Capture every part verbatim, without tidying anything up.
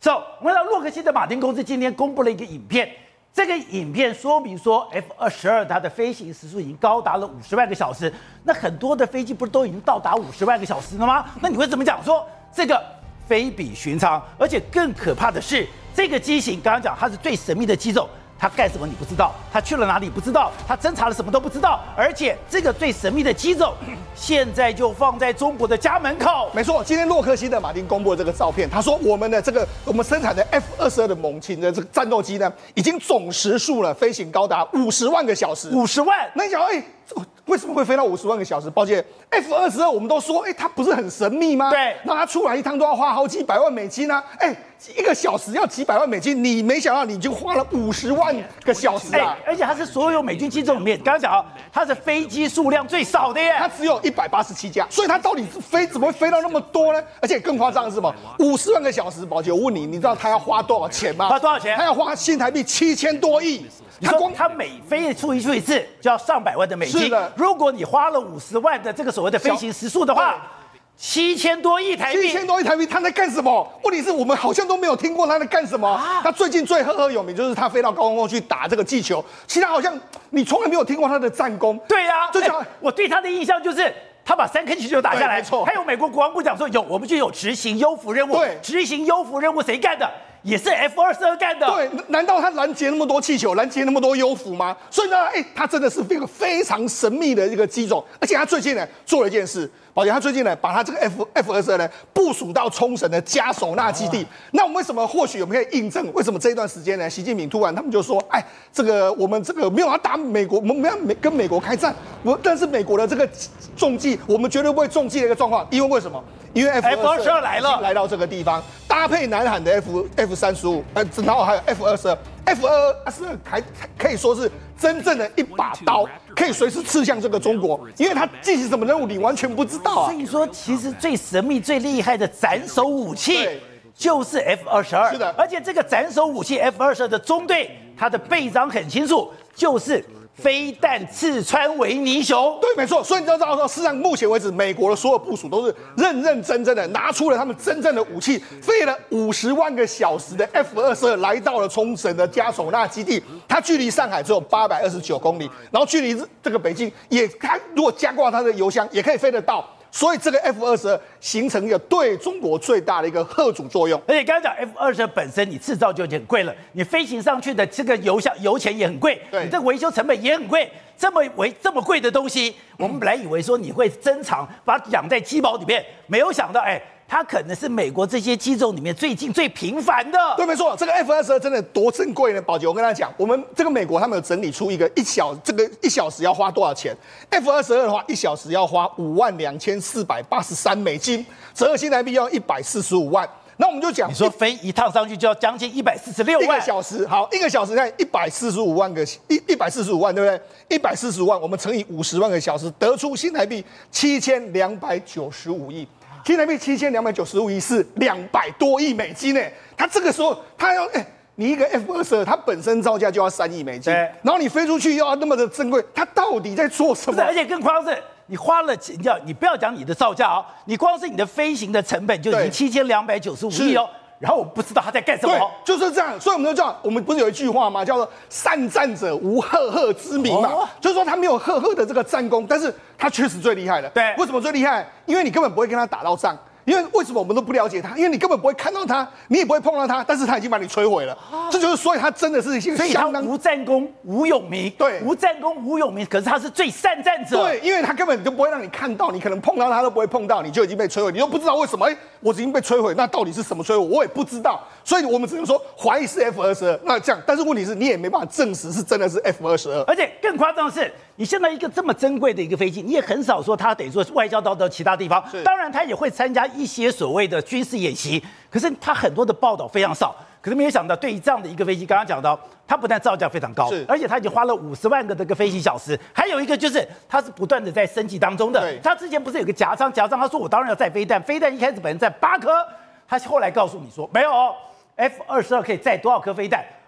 走，我们看到洛克希德马丁公司今天公布了一个影片，这个影片说明说 F 二十二它的飞行时速已经高达了五十万个小时。那很多的飞机不是都已经到达五十万个小时了吗？那你会怎么讲说这个非比寻常？而且更可怕的是，这个机型刚刚讲它是最神秘的机种。他干什么你不知道，他去了哪里不知道，他侦查了什么都不知道，而且这个最神秘的机种，现在就放在中国的家门口。 没错，今天洛克希德马丁公布了这个照片，他说我们的这个我们生产的 F 二十二的猛禽的这个战斗机呢，已经总时速了飞行高达五十万个小时。 五十万？ 那你想，哎、欸，为什么会飞到五十万个小时？抱歉 ，F 二十二我们都说，哎、欸，它不是很神秘吗？ 对， 那它出来一趟都要花好几百万美金啊，哎、欸。一个小时要几百万美金，你没想到你就花了五十万个小时啊！ 而且它是所有美军机种里面，刚刚讲啊，它是飞机数量最少的耶， 它只有一百八十七架，所以它到底是飞怎么会飞到那么多呢？而且更夸张的是什么？五十万个小时，宝姐，我问你，你知道它要花多少钱吗？ 花多少钱？ 它要花新台币七千多亿。 它光它每飞出一出一次就要上百万的美金。 是的， 如果你花了五十万的这个所谓的飞行时速的话。七千多亿台币， 七千多亿台币，他在干什么？问题是我们好像都没有听过他在干什么。啊、他最近最赫赫有名就是他飞到高空中去打这个气球，其他好像你从来没有听过他的战功。 对呀、啊， 就像、 欸、我对他的印象就是他把三颗气球打下来， 没错。 还有美国国防部讲说有，我们就有执行优抚任务。 对， 执行优抚任务谁干的？也是 F 二十二干的。 对，难道他拦截那么多气球，拦截那么多优抚吗？所以呢，哎、欸，他真的是一个非常神秘的一个机种，而且他最近呢做了一件事。宝姐，他最近呢，把他这个 F F 二十二呢部署到冲绳的嘉手纳基地。哦、那我们为什么或许我们可以印证，为什么这一段时间呢，习近平突然他们就说，哎，这个我们这个没有要打美国，我们没有美跟美国开战，我但是美国的这个中计，我们绝对不会中计的一个状况，因为为什么？因为 F 二十二来了，来到这个地方，搭配南韩的 F F 三十五，呃，然后还有 F 二十二 ，F 二十二还可以说是真正的一把刀，可以随时刺向这个中国，因为它进行什么任务你完全不知道啊。 所以说，其实最神秘、最厉害的斩首武器就是 F 二十二， 是的， 而且这个斩首武器 F 二十二的中队，它的背章很清楚，就是。飞弹刺穿维尼熊， 对，没错。所以你知道说，事实上目前为止，美国的所有部署都是认认真真的拿出了他们真正的武器，飞了五十万个小时的 F 二十二来到了冲绳的嘉手纳基地。它距离上海只有八百二十九公里，然后距离这个北京也，它如果加挂它的油箱也可以飞得到。所以这个 F 二十二形成一个对中国最大的一个吓阻作用， 而且刚刚讲 F 二十二本身你制造就已经很贵了，你飞行上去的这个油箱油钱也很贵，你这个维修成本也很贵，这么维这么贵的东西，我们本来以为说你会珍藏，把它养在机堡里面，没有想到哎。它可能是美国这些机种里面最近最频繁的。 对，没错，这个 F 二十二真的多珍贵呢，宝姐，我跟他讲，我们这个美国他们有整理出一个一小这个一小时要花多少钱 ？F 二十二的话，一小时要花五万两千四百八十三美金，折合新台币要一百四十五万。那我们就讲， 你说飞一趟上去就要将近一百四十六万， 一个小时，好，一个小时看一百四十五万个一一百四十五万，对不对？一百四十五万，我们乘以五十万个小时，得出新台币七千两百九十五亿。新台币七千两百九十五亿是两百多亿美金呢，他这个时候他要哎、欸，你一个 F 二十二，它本身造价就要三亿美金，然后你飞出去又要那么的珍贵，它到底在做什么？ 而且更夸张是，你花了你要你不要讲你的造价哦，你光是你的飞行的成本就已经七千两百九十五亿哦。然后我不知道他在干什么， 对，就是这样。所以我们就这样，我们不是有一句话吗？叫做“善战者无赫赫之名”嘛，哦、就是说他没有赫赫的这个战功，但是他确实最厉害的。 对， 为什么最厉害？因为你根本不会跟他打到仗。因为为什么我们都不了解他？因为你根本不会看到他，你也不会碰到他，但是他已经把你摧毁了。啊、这就是所以他真的是一个相当无战功无勇名， 对， 无战功无勇名。可是他是最善战者， 对，因为他根本就不会让你看到，你可能碰到他都不会碰到，你就已经被摧毁，你又不知道为什么，哎、欸，我已经被摧毁，那到底是什么摧毁？我也不知道，所以我们只能说怀疑是 F 二十二。那这样，但是问题是你也没办法证实是真的是 F 二十二， 而且更夸张的是。你现在一个这么珍贵的一个飞机，你也很少说它等于说外交到到其他地方。当然，它也会参加一些所谓的军事演习，可是它很多的报道非常少。可是没有想到，对于这样的一个飞机，刚刚讲到，它不但造价非常高，而且它已经花了五十万个这个飞行小时。还有一个就是，它是不断的在升级当中的。它之前不是有个夹舱，夹舱他说我当然要载飞弹，飞弹一开始本来载八颗，他后来告诉你说没有哦 ，F 二十二可以载多少颗飞弹？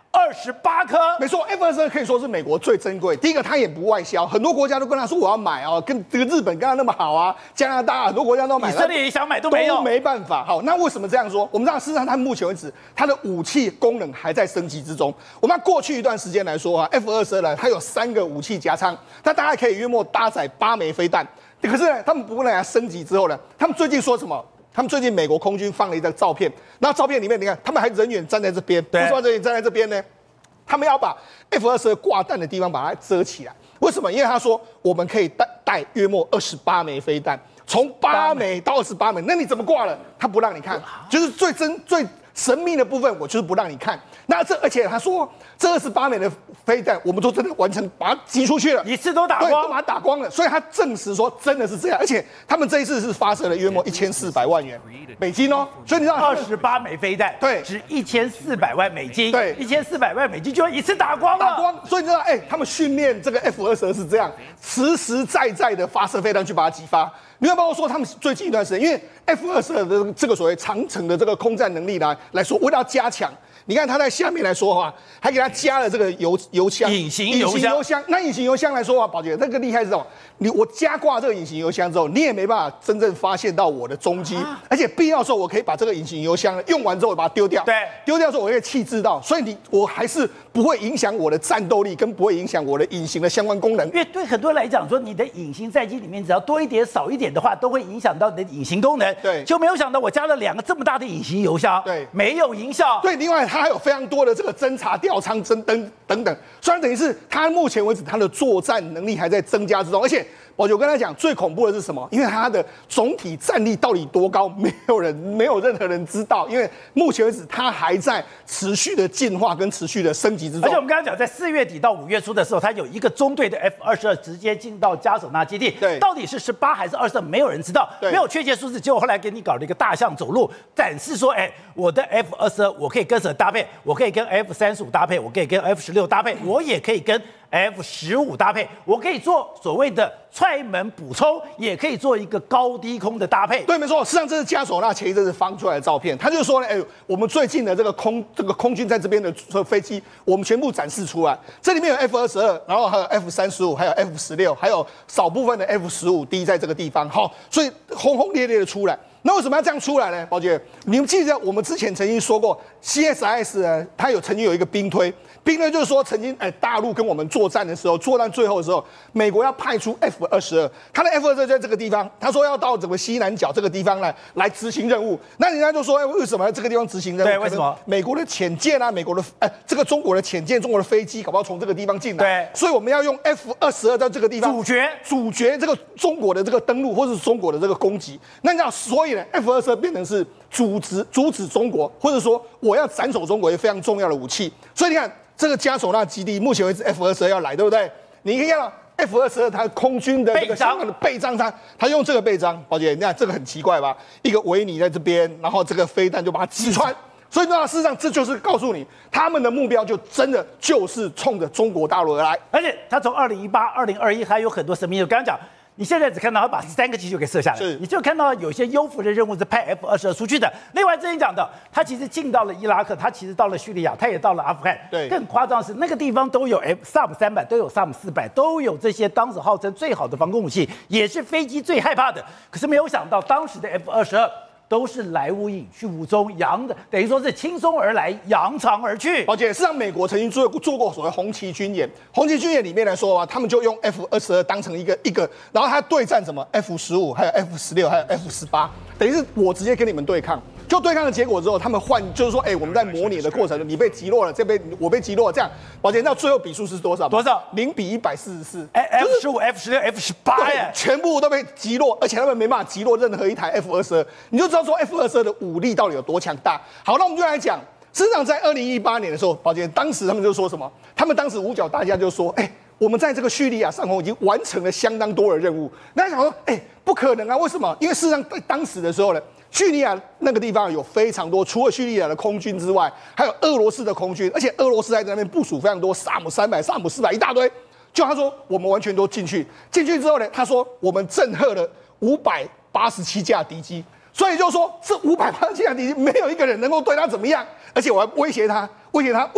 二十八颗。 没错 ，F 二十二可以说是美国最珍贵。第一个，它也不外销，很多国家都跟他说我要买哦，跟这个日本跟他那么好啊，加拿大很多国家都买， 以色列也想买都没有， 都没办法。好，那为什么这样说？我们知道，事实上它目前为止，它的武器功能还在升级之中。我们过去一段时间来说啊 ，F 二十二呢，它有三个武器加仓，它大概可以约莫搭载八枚飞弹。可是呢，他们不能它升级之后呢，他们最近说什么？他们最近美国空军放了一张照片，那照片里面你看，他们还人员站在这边，为什么人员站在这边呢？他们要把 F 二十二挂弹的地方把它遮起来，为什么？因为他说我们可以带带约莫二十八枚飞弹，从八枚到二十八枚，那你怎么挂了？他不让你看，就是最真最神秘的部分，我就是不让你看。那这而且他说这二十八枚的飞弹，我们都真的完成把它击出去了， 一次都打光， 对，都把它打光了。所以他证实说真的是这样，而且他们这一次是发射了约莫一千四百万元美金哦。所以你知道二十八枚飞弹， 对， 值一千四百万美金， 对， 一千四百万美金就要一次打光了， 打光。所以你知道，哎、欸，他们训练这个 F 二十二是这样，实实在在的发射飞弹去把它击发。你要包括说，他们最近一段时间，因为 F 二十二的这个所谓长程的这个空战能力来来说，为了要加强，你看他在下面来说的话，还给他加了这个油油箱， 隐形油箱。 油箱那隐形油箱来说啊，宝姐那个厉害是什么？你我加挂这个隐形油箱之后，你也没办法真正发现到我的踪迹，啊、而且必要的时候我可以把这个隐形油箱用完之后把它丢掉， 对， 丢掉之后我可以弃置到，所以你我还是不会影响我的战斗力，跟不会影响我的隐形的相关功能。 因为对很多人来讲，说你的隐形战机里面只要多一点少一点的话，都会影响到你的隐形功能。 对， 就没有想到我加了两个这么大的隐形油箱， 对， 没有影效。 对，另外它还有非常多的这个侦察、吊舱、侦等等等，虽然等于是它目前为止它的作战能力还在增加之中，而且。我就跟他讲，最恐怖的是什么？因为它的总体战力到底多高，没有人、没有任何人知道。因为目前为止，它还在持续的进化跟持续的升级之中。 而且我们刚刚讲，在四月底到五月初的时候，它有一个中队的 F 二十二直接进到加索纳基地。 对， 到底是十八还是二十二，没有人知道，没有确切数字。结果后来给你搞了一个大象走路，展示说，哎，我的 F 二十二我可以跟什么搭配？我可以跟 F 三十五搭配，我可以跟 F 十六搭配，我也可以跟 F 十五搭配，我可以做所谓的踹门补充，也可以做一个高低空的搭配。 对，没错，实际上这是加索纳前一阵子放出来的照片，他就说呢，哎，我们最近的这个空这个空军在这边的飞机，我们全部展示出来。这里面有 F 二十二，然后还有 F 三十五，还有 F 十六，还有少部分的 F 十五 D 在这个地方，好，所以轰轰烈烈的出来。那为什么要这样出来呢？宝姐，你们记得我们之前曾经说过 ，C S I S 呢，它有曾经有一个兵推。兵推就是说，曾经哎，大陆跟我们作战的时候，作战最后的时候，美国要派出 F 二十二，他的 F 二十二在这个地方，他说要到整个西南角这个地方来来执行任务。那人家就说，哎，为什么这个地方执行任务？ 对，为什么？ 美国的潜舰啊，美国的哎，这个中国的潜舰、中国的飞机，搞不好从这个地方进来。 对， 所以我们要用 F 二十二在这个地方主角主角这个中国的这个登陆，或者是中国的这个攻击。那你知道，所以呢 ，F 二十二变成是阻止阻止中国，或者说我要斩首中国一个非常重要的武器。所以你看。这个加索纳基地目前为止 F 二十二要来，对不对？你可以看到 F 二十二它空军的这个相关的背章，它它用这个背章，宝姐，你看这个很奇怪吧？一个维尼在这边，然后这个飞弹就把它击穿。所以呢，事实上这就是告诉你，他们的目标就真的就是冲着中国大陆而来。 而且他从二零一八、二零二一还有很多神秘，我刚刚讲。你现在只看到他把三个气球给射下来，你就看到有些优抚的任务是派 F 二十二出去的。另外，之前讲的，他其实进到了伊拉克，他其实到了叙利亚，他也到了阿富汗。 对， 更夸张的是，那个地方都有 F 萨姆三百，都有萨姆四百，都有这些当时号称最好的防空武器，也是飞机最害怕的。可是没有想到，当时的 F 二十二。都是来无影去无踪，扬的等于说是轻松而来，扬长而去。 而且事实上，美国曾经做做过所谓红旗军演，红旗军演里面来说啊，他们就用 F 二十二当成一个一个，然后他对战什么 F 十五，还有 F 十六，还有 F 十八，等于是我直接跟你们对抗。就对抗的结果之后，他们换就是说，哎、欸，我们在模拟的过程中，你被击落了，这边我被击落了，这样，宝姐，那最后比数是多少？ 多少？ 零比一百四十四。 哎 ，F 十五、F 十六、F 十八耶， 全部都被击落，而且他们没办法击落任何一台 F 二十二，你就知道说 F 二十二的武力到底有多强大。好，那我们就来讲，事实上在二零一八年的时候，宝姐，当时他们就说什么？他们当时五角大家就说，哎、欸。我们在这个叙利亚上空已经完成了相当多的任务。那想说，哎、欸，不可能啊！为什么？因为事实上在当时的时候呢，叙利亚那个地方有非常多，除了叙利亚的空军之外，还有俄罗斯的空军，而且俄罗斯还在那边部署非常多萨姆三百、萨姆四百一大堆。就他说，我们完全都进去，进去之后呢，他说我们震慑了五百八十七架敌机。所以就说，这五百八十七架敌机没有一个人能够对他怎么样，而且我还威胁他，威胁他，威哎，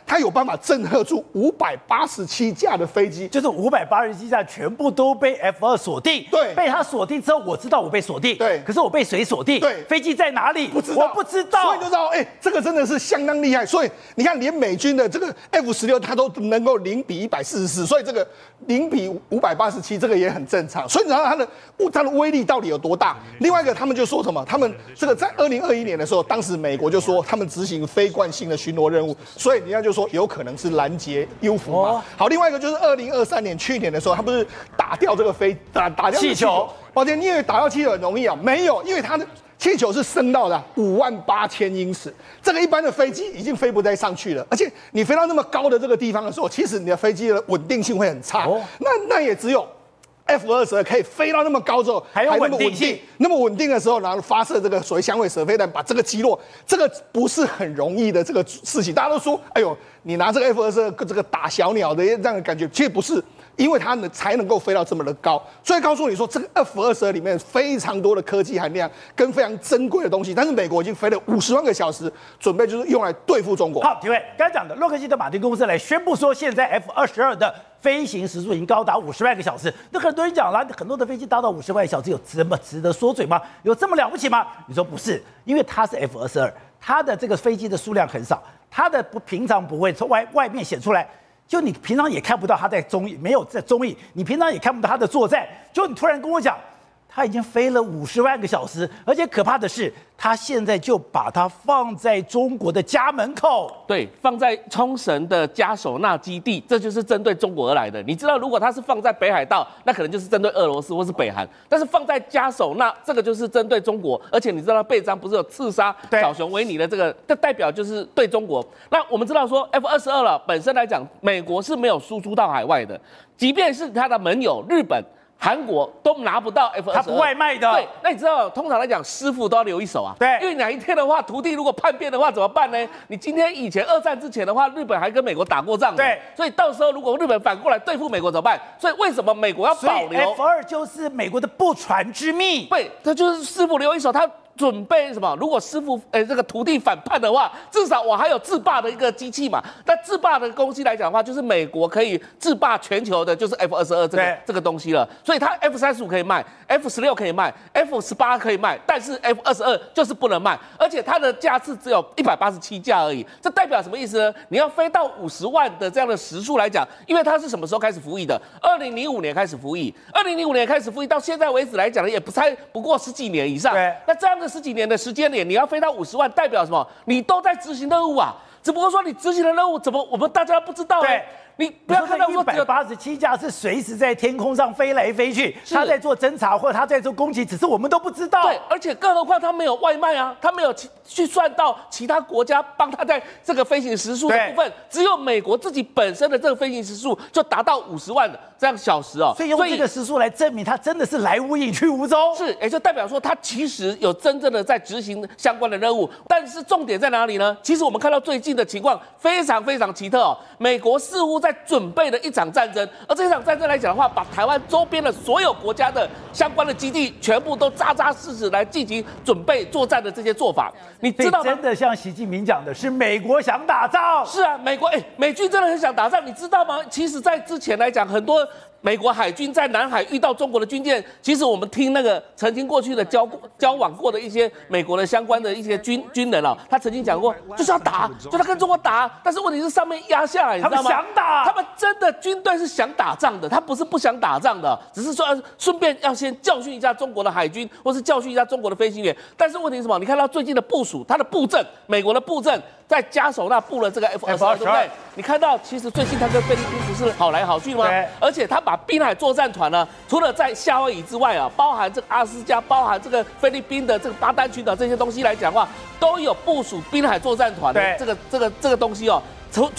它有办法震慑住五百八十七架的飞机， 就是五百八十七架全部都被 F 二锁定。 对， 被它锁定之后，我知道我被锁定。 对， 可是我被谁锁定？ 对， 飞机在哪里？ 不知道， 我不知道。 所以就知道，哎、欸，这个真的是相当厉害。所以你看，连美军的这个 F 十六，它都能够零比一百四十四，所以这个零比五百八十七，这个也很正常。所以你知道它的它的威力到底有多大？另外一个，他们就说什么？他们这个在二零二一年的时候，当时美国就说他们执行非惯性的巡逻任务，所以人家就说有可能是拦截 U 服嘛。哦、好，另外一个就是二零二三年去年的时候，他不是打掉这个飞打打掉气球？ 抱歉，你以为打掉气球很容易啊？没有，因为它的气球是升到的五万八千英尺，这个一般的飞机已经飞不再上去了。而且你飞到那么高的这个地方的时候，其实你的飞机的稳定性会很差。哦、那那也只有 F 二十二可以飞到那么高之后， 还有稳定性， 那么稳定的时候，然后发射这个所谓响尾蛇飞弹，把这个击落，这个不是很容易的这个事情。大家都说，哎呦，你拿这个 F 二十二这个打小鸟的这样的感觉，其实不是。因为它能才能够飞到这么的高，所以告诉你说，这个 F 二十二里面非常多的科技含量跟非常珍贵的东西，但是美国已经飞了五十万个小时，准备就是用来对付中国。 好，几位刚才讲的洛克希德马丁公司来宣布说，现在 F 二十二的飞行时速已经高达五十万个小时。那很多人讲了，很多的飞机达到五十万个小时，有这么值得说嘴吗？有这么了不起吗？你说不是，因为它是 F 二十二，它的这个飞机的数量很少，它的不平常不会从外外面显出来。就你平常也看不到他在中翼，没有在中翼，你平常也看不到他的作战。就你突然跟我讲，他已经飞了五十万个小时，而且可怕的是，他现在就把它放在中国的家门口。 对，放在冲绳的嘉手纳基地，这就是针对中国而来的。你知道，如果它是放在北海道，那可能就是针对俄罗斯或是北韩，但是放在嘉手纳，这个就是针对中国。而且你知道，背章不是有刺杀小熊维尼的这个，这代表就是对中国。那我们知道说 F 二十二了，本身来讲，美国是没有输出到海外的，即便是它的盟友日本、韩国都拿不到 F 二十二， 它不外卖的。 对，那你知道，通常来讲，师傅都要留一手啊。 对， 因为哪一天的话，土地如果叛变的话，怎么办呢？你今天以前二战之前的话，日本还跟美国打过仗。 对， 所以到时候如果日本反过来对付美国怎么办？所以为什么美国要保留 F 二就是美国的不传之秘。 对，它就是师傅留一手，他。准备什么？如果师傅诶、欸、这个徒弟反叛的话，至少我还有制霸的一个机器嘛。那制霸的东西来讲的话，就是美国可以制霸全球的，就是 F 二十二这个这个东西了。所以它 F 三十五可以卖 ，F 十六可以卖 ，F 十八可以卖，但是 F 二十二就是不能卖，而且它的架次只有一百八十七架而已。这代表什么意思呢？你要飞到五十万的这样的时速来讲，因为它是什么时候开始服役的？二零零五年开始服役，二零零五年开始服役到现在为止来讲呢，也不才不过十几年以上。那这样的十几年的时间点，你要飞到五十万，代表什么？你都在执行任务啊！只不过说你执行的任务怎么我们大家不知道、欸？ 对， 你不要看到一百八十七架是随时在天空上飞来飞去，他在做侦察或者他在做攻击，只是我们都不知道。 对，而且更何况他没有外卖啊，他没有去算到其他国家帮他在这个飞行时速的部分，只有美国自己本身的这个飞行时速就达到五十万的这样小时哦。 所以用这个时速来证明他真的是来无影去无踪。 是，也就代表说他其实有真正的在执行相关的任务。但是重点在哪里呢？其实我们看到最近的情况非常非常奇特哦，美国似乎在准备的一场战争，而这场战争来讲的话，把台湾周边的所有国家的相关的基地全部都扎扎实实来进行准备作战的这些做法，你知道吗？ 真的像习近平讲的，是美国想打仗。 是啊，美国哎、欸，美军真的很想打仗，你知道吗？其实，在之前来讲，很多美国海军在南海遇到中国的军舰，其实我们听那个曾经过去的交交往过的一些美国的相关的一些军军人啊，他曾经讲过，就是要打，就他跟中国打，但是问题是上面压下来，你知道吗？ 他们想打， 他们真的军队是想打仗的，他不是不想打仗的，只是说顺便要先教训一下中国的海军，或是教训一下中国的飞行员。但是问题是什么？你看到最近的部署，他的布阵，美国的布阵在嘉手纳布了这个 F 二十二，对不对？你看到其实最近他跟菲律宾不是好来好去吗？而且他把滨海作战团呢，除了在夏威夷之外啊，包含这个阿斯加，包含这个菲律宾的这个巴丹群岛这些东西来讲的话，都有部署滨海作战团的这个这个这个东西哦。除除了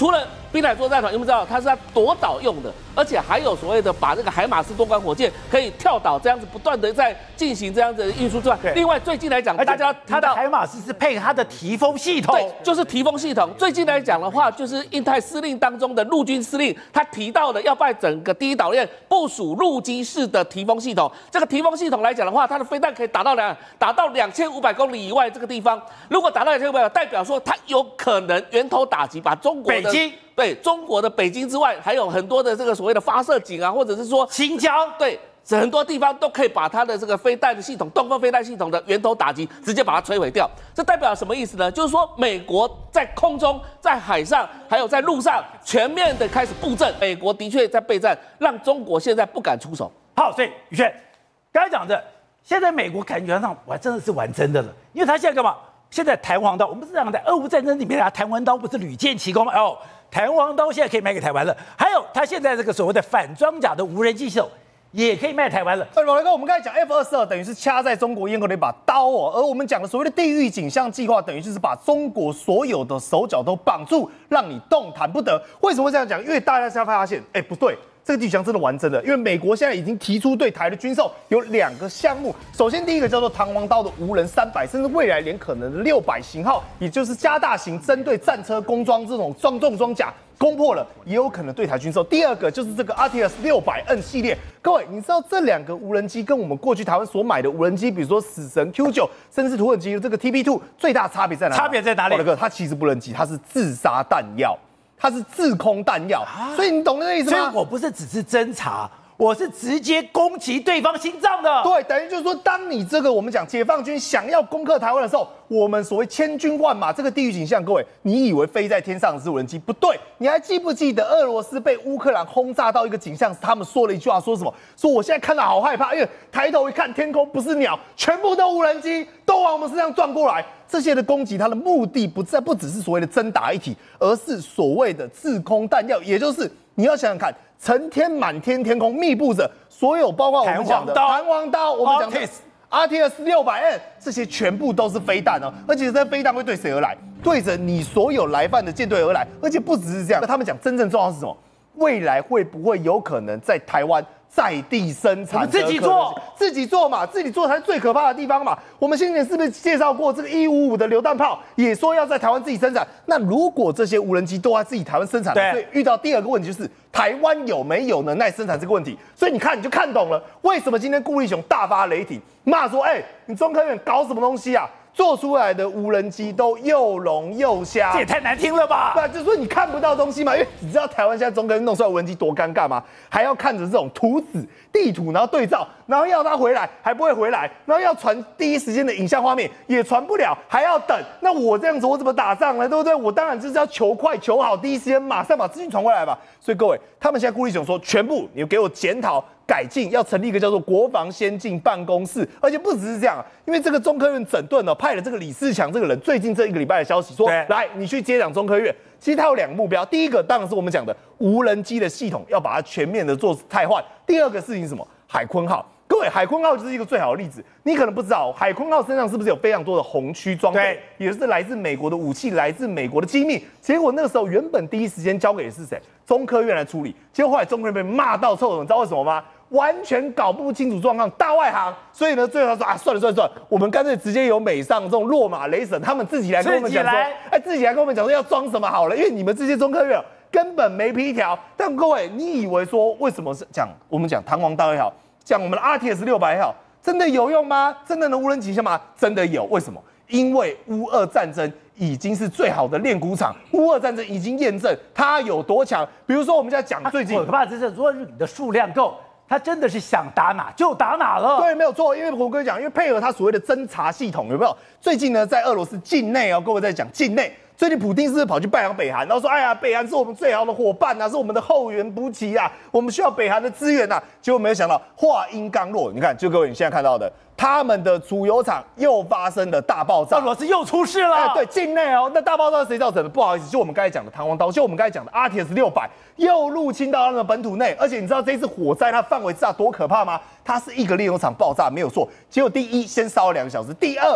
滨海作战团，有没有知道它是它夺岛用的，而且还有所谓的把这个海马斯多管火箭可以跳岛这样子不断的在进行这样子的运输之外，另外最近来讲，大家它的海马斯是配它的提风系统， 对，就是提风系统。最近来讲的话，就是印太司令当中的陆军司令，他提到的要在整个第一岛链部署陆基式的提风系统。这个提风系统来讲的话，它的飞弹可以打到两打到两千五百公里以外这个地方。如果打到两千五百，代表说它有可能源头打击，把中国的北京对中国的北京之外，还有很多的这个所谓的发射井啊，或者是说新疆对。很多地方都可以把它的这个飞弹的系统、东风飞弹系统的源头打击，直接把它摧毁掉。这代表什么意思呢？就是说，美国在空中、在海上，还有在陆上，全面的开始布阵。美国的确在备战，让中国现在不敢出手。 好，所以宇轩刚才讲的，现在美国感觉上我真的是玩真的了，因为他现在干嘛？现在弹簧刀，我们是讲在俄乌战争里面啊，弹簧刀不是屡建奇功吗？哦，弹簧刀现在可以卖给台湾了。还有，他现在这个所谓的反装甲的无人机系统。也可以卖台湾了。 哎，老雷哥，我们刚才讲 F 二十二等于是掐在中国咽喉的一把刀哦，而我们讲的所谓的地狱景象计划，等于就是把中国所有的手脚都绑住，让你动弹不得。为什么会这样讲？因为大家现在发现，哎，不对。这个地形真的玩真的，因为美国现在已经提出对台的军售有两个项目。首先，第一个叫做弹簧刀的无人三百，甚至未来连可能的六百型号，也就是加大型针对战车工装这种装重装甲攻破了，也有可能对台军售。第二个就是这个 R T S 六百 N 系列。各位，你知道这两个无人机跟我们过去台湾所买的无人机，比如说死神 Q 九，甚至是土耳其的这个 T B 二，最大差别在哪里？ 差别在哪里？ 老哥，它其实不能机，它是自杀弹药。它是自空弹药，啊、所以你懂这个意思吗？ 所以我不是只是侦查，我是直接攻击对方心脏的。 对，等于就是说，当你这个我们讲解放军想要攻克台湾的时候，我们所谓千军万马这个地狱景象，各位，你以为飞在天上的是无人机？不对，你还记不记得俄罗斯被乌克兰轰炸到一个景象，他们说了一句话，说什么？说我现在看到好害怕，因为抬头一看，天空不是鸟，全部都无人机，都往我们身上撞过来。这些的攻击，它的目的不在不只是所谓的真打一体，而是所谓的制空弹药，也就是你要想想看，成天满天天空密布着所有，包括我们讲的弹簧刀，我们讲的 R T S 六百 N， 这些全部都是飞弹哦，而且这飞弹会对谁而来？对着你所有来犯的舰队而来，而且不只是这样，他们讲真正重要是什么？未来会不会有可能在台湾？在地生产， 我们自己做， 自己做嘛，自己做才是最可怕的地方嘛。我们先前是不是介绍过这个一五五的榴弹炮，也说要在台湾自己生产？那如果这些无人机都在自己台湾生产，所以遇到第二个问题就是台湾有没有能耐生产这个问题？所以你看你就看懂了，为什么今天顾立雄大发雷霆，骂说：“哎、欸，你中科院搞什么东西啊？”做出来的无人机都又聋又瞎， 这也太难听了吧？ 对，就是说你看不到东西嘛，因为你知道台湾现在中科院弄出来无人机多尴尬吗？还要看着这种图纸、地图，然后对照，然后要它回来还不会回来，然后要传第一时间的影像画面也传不了，还要等。那我这样子我怎么打仗呢？对不对？我当然就是要求快求好，第一时间马上把资讯传回来嘛。所以各位，他们现在顾立雄说，全部你给我检讨。改进要成立一个叫做国防先进办公室，而且不只是这样，因为这个中科院整顿呢，派了这个李世强这个人，最近这一个礼拜的消息说，来你去接掌中科院。其实他有两个目标，第一个当然是我们讲的无人机的系统要把它全面的做汰换，第二个事情是什么？海鲲号。各位，海鲲号就是一个最好的例子。你可能不知道，海鲲号身上是不是有非常多的红区装备，也是来自美国的武器，来自美国的机密。结果那个时候原本第一时间交给的是谁？中科院来处理。结果后来中科院被骂到臭头，你知道为什么吗？完全搞不清楚状况，大外行。所以呢，最后他说啊，算了算了算了，我们干脆直接由美上这种落马雷神他们自己来跟我们讲说，哎，自己来跟我们讲说要装什么好了，因为你们这些中科院根本没皮条。但各位，你以为说为什么是讲我们讲弹簧刀也好？像我们的 R T S 六百也好，真的有用吗？真的能无人机吗？真的有。为什么？因为乌俄战争已经是最好的练鼓场，乌俄战争已经验证它有多强。比如说，我们在讲最近， 可怕的是，如果你的数量够，它真的是想打哪就打哪了。 对，没有错。因为我跟你讲，因为配合它所谓的侦察系统，有没有？最近呢，在俄罗斯境内哦，各位在讲境内。最近普丁是不是跑去拜访北韩，然后说：“哎呀，北韩是我们最好的伙伴啊，是我们的后援补给啊，我们需要北韩的资源啊。”结果没有想到，话音刚落，你看，就各位你现在看到的，他们的主油厂又发生了大爆炸， 俄罗斯又出事了。 哎，对，境内哦，那大爆炸是谁造成的？不好意思，就我们刚才讲的弹簧刀，就我们刚才讲的 R T S 六百又入侵到他们的本土内，而且你知道这一次火灾它范围之大多可怕吗？它是一个炼油厂爆炸没有错，结果第一先烧了两个小时，第二。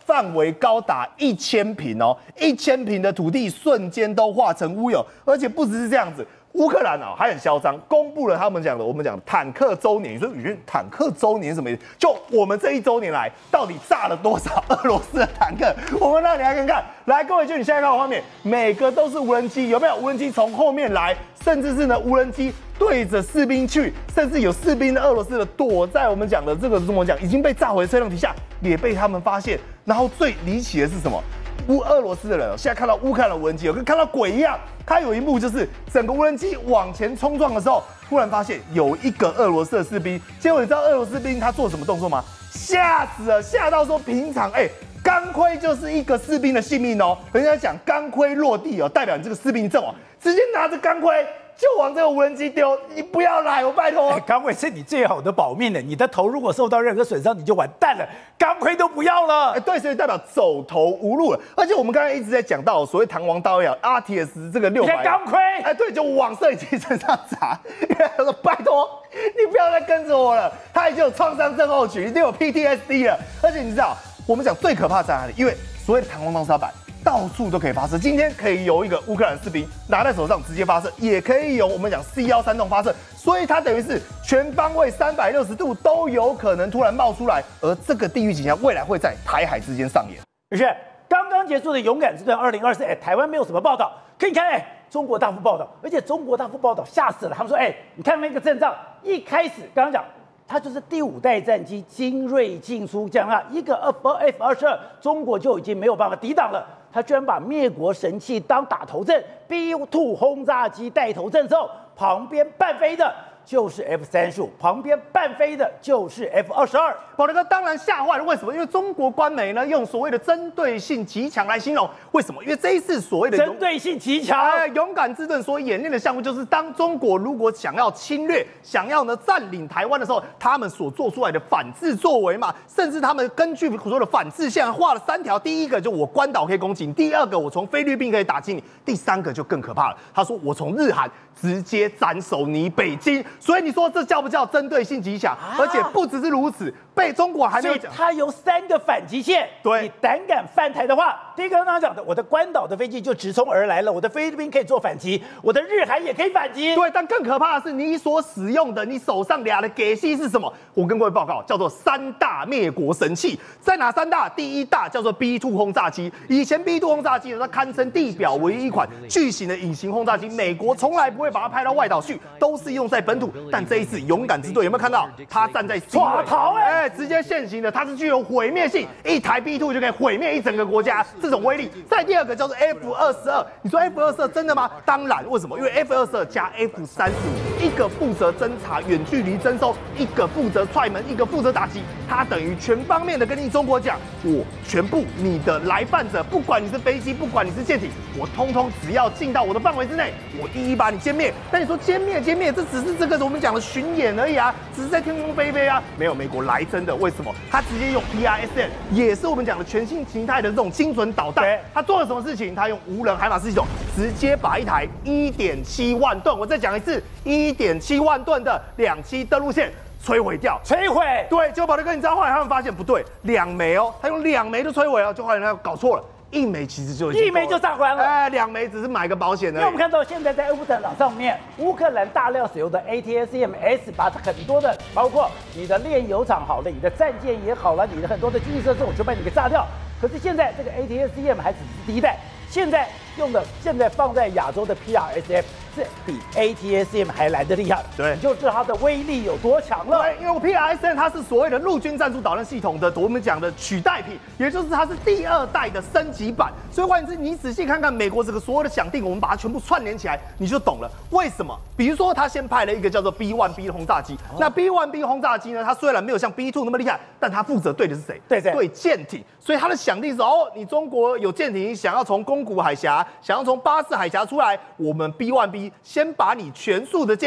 范围高达一千坪哦，一千坪的土地瞬间都化成乌有，而且不只是这样子。乌克兰啊还很嚣张，公布了他们讲的我们讲坦克周年。你说宇轩，坦克周年是什么意思？就我们这一周年来，到底炸了多少俄罗斯的坦克？我们让你来看看。来，各位，就你现在看的画面，每个都是无人机，有没有？无人机从后面来，甚至是呢无人机对着士兵去，甚至有士兵的俄罗斯的躲在我们讲的这个怎么讲，已经被炸毁的车辆底下，也被他们发现。然后最离奇的是什么？乌俄罗斯的人现在看到乌克兰的无人机，跟看到鬼一样。他有一幕就是整个无人机往前冲撞的时候，突然发现有一个俄罗斯的士兵。结果你知道俄罗斯士兵他做什么动作吗？吓死了，吓到说平常哎。钢盔就是一个士兵的性命哦，人家讲钢盔落地哦，代表你这个士兵阵亡，直接拿着钢盔就往这个无人机丢，你不要来，我拜托。 哎，钢盔是你最好的保命的，你的头如果受到任何损伤，你就完蛋了，钢盔都不要了。 哎，对，所以代表走投无路了。而且我们刚才一直在讲到所谓弹簧刀呀 ，R T S 这个六百钢盔， 哎，对，就往摄影机身上砸。他说拜托，你不要再跟着我了，他已经有创伤症候群，已经有 P T S D 了，而且你知道。我们讲最可怕在哪里？因为所谓的弹簧刀杀板到处都可以发射。今天可以由一个乌克兰士兵拿在手上直接发射，也可以由我们讲 C 一三洞发射，所以它等于是全方位三百六十度都有可能突然冒出来。而这个地狱景象未来会在台海之间上演。 而且刚刚结束的勇敢之盾二零二四，哎，台湾没有什么报道，可以看，哎，中国大幅报道，而且中国大幅报道吓死了，他们说，哎，你看那个阵仗，一开始刚刚讲。它就是第五代战机精锐进出这样啊，一个 F 二十二，中国就已经没有办法抵挡了。它居然把灭国神器当打头阵 ，B 二 轰炸机带头阵之后，旁边伴飞的就是 F 三十五，旁边伴飞的就是 F 二十二。 宝德哥当然吓坏了，为什么？因为中国官媒呢用所谓的针对性极强来形容，为什么？因为这一次所谓的针对性极强， 哎，勇敢之盾所演练的项目，就是当中国如果想要侵略、想要呢占领台湾的时候，他们所做出来的反制作为嘛，甚至他们根据所谓的反制线画了三条，第一个就我关岛可以攻击你，第二个我从菲律宾可以打击你，第三个就更可怕了，他说我从日韩直接斩首你北京，所以你说这叫不叫针对性极强？啊、而且不只是如此，被中国还没有讲， 它有三个反击线。 对， 你胆敢犯台的话，第一个刚刚讲的，我的关岛的飞机就直冲而来了，我的菲律宾可以做反击，我的日韩也可以反击。 对，但更可怕的是，你所使用的你手上俩的给息是什么？我跟各位报告，叫做三大灭国神器。在哪三大？第一大叫做 B 二 轰炸机，以前 B 二 轰炸机呢，它堪称地表唯一一款巨型的隐形轰炸机，美国从来不会把它派到外岛去，都是用在本土。但这一次勇敢之盾有没有看到？它站在耍逃哎、 欸，直接现行的，它是具有毁灭性，一台 B 二 就可以毁灭一整个国家，这种威力。再第二个叫做 F 二十二，你说 F 二十二真的吗？当然，为什么？因为 F 二十二加 F 三十五，一个负责侦察远距离征收，一个负责踹门，一个负责打击，它等于全方面的跟你中国讲，我全部你的来犯者，不管你是飞机，不管你是舰艇，我通通只要进到我的范围之内，我一一把你歼灭。但你说歼灭歼灭，这只是这个我们讲的巡演而已啊，只是在天空飞飞啊，没有美国来真的，为什么？他直接用 P R S M， 也是我们讲的全新形态的这种精准导弹。他做了什么事情？他用无人海马斯系统，直接把一台 一点七万吨，我再讲一次 ，一点七万吨的两栖登陆舰摧毁掉， 摧毁。 对，结果宝德哥，你知道后来他们发现不对，两枚哦，他用两枚就摧毁了，就后来他搞错了。一枚其实就一枚就炸关了， 哎，两枚只是买个保险而已。 因为我们看到现在在乌克兰上面，乌克兰大量使用的 A T S M S， 把很多的，包括你的炼油厂好了，你的战舰也好了，你的很多的经济设施，我就把你给炸掉。可是现在这个 A T S M 还只是第一代，现在用的，现在放在亚洲的 P R S M 是比 A T S M 还来得厉害， 对， 你就知道它的威力有多强了。 对，因为 P R S M 它是所谓的陆军战术导弹系统的我们讲的取代品，也就是它是第二代的升级版。所以换言之，你仔细看看美国这个所有的想定，我们把它全部串联起来，你就懂了为什么。比如说，他先派了一个叫做 B 一 B 的轰炸机，哦、那 B 一 B 轰炸机呢，它虽然没有像 B 二 那么厉害，但它负责对的是谁？ 对谁？ 对舰艇。所以它的想定是哦，你中国有舰艇想要从宫古海峡、想要从巴士海峡出来，我们 B 一 B 先把你全数的舰艇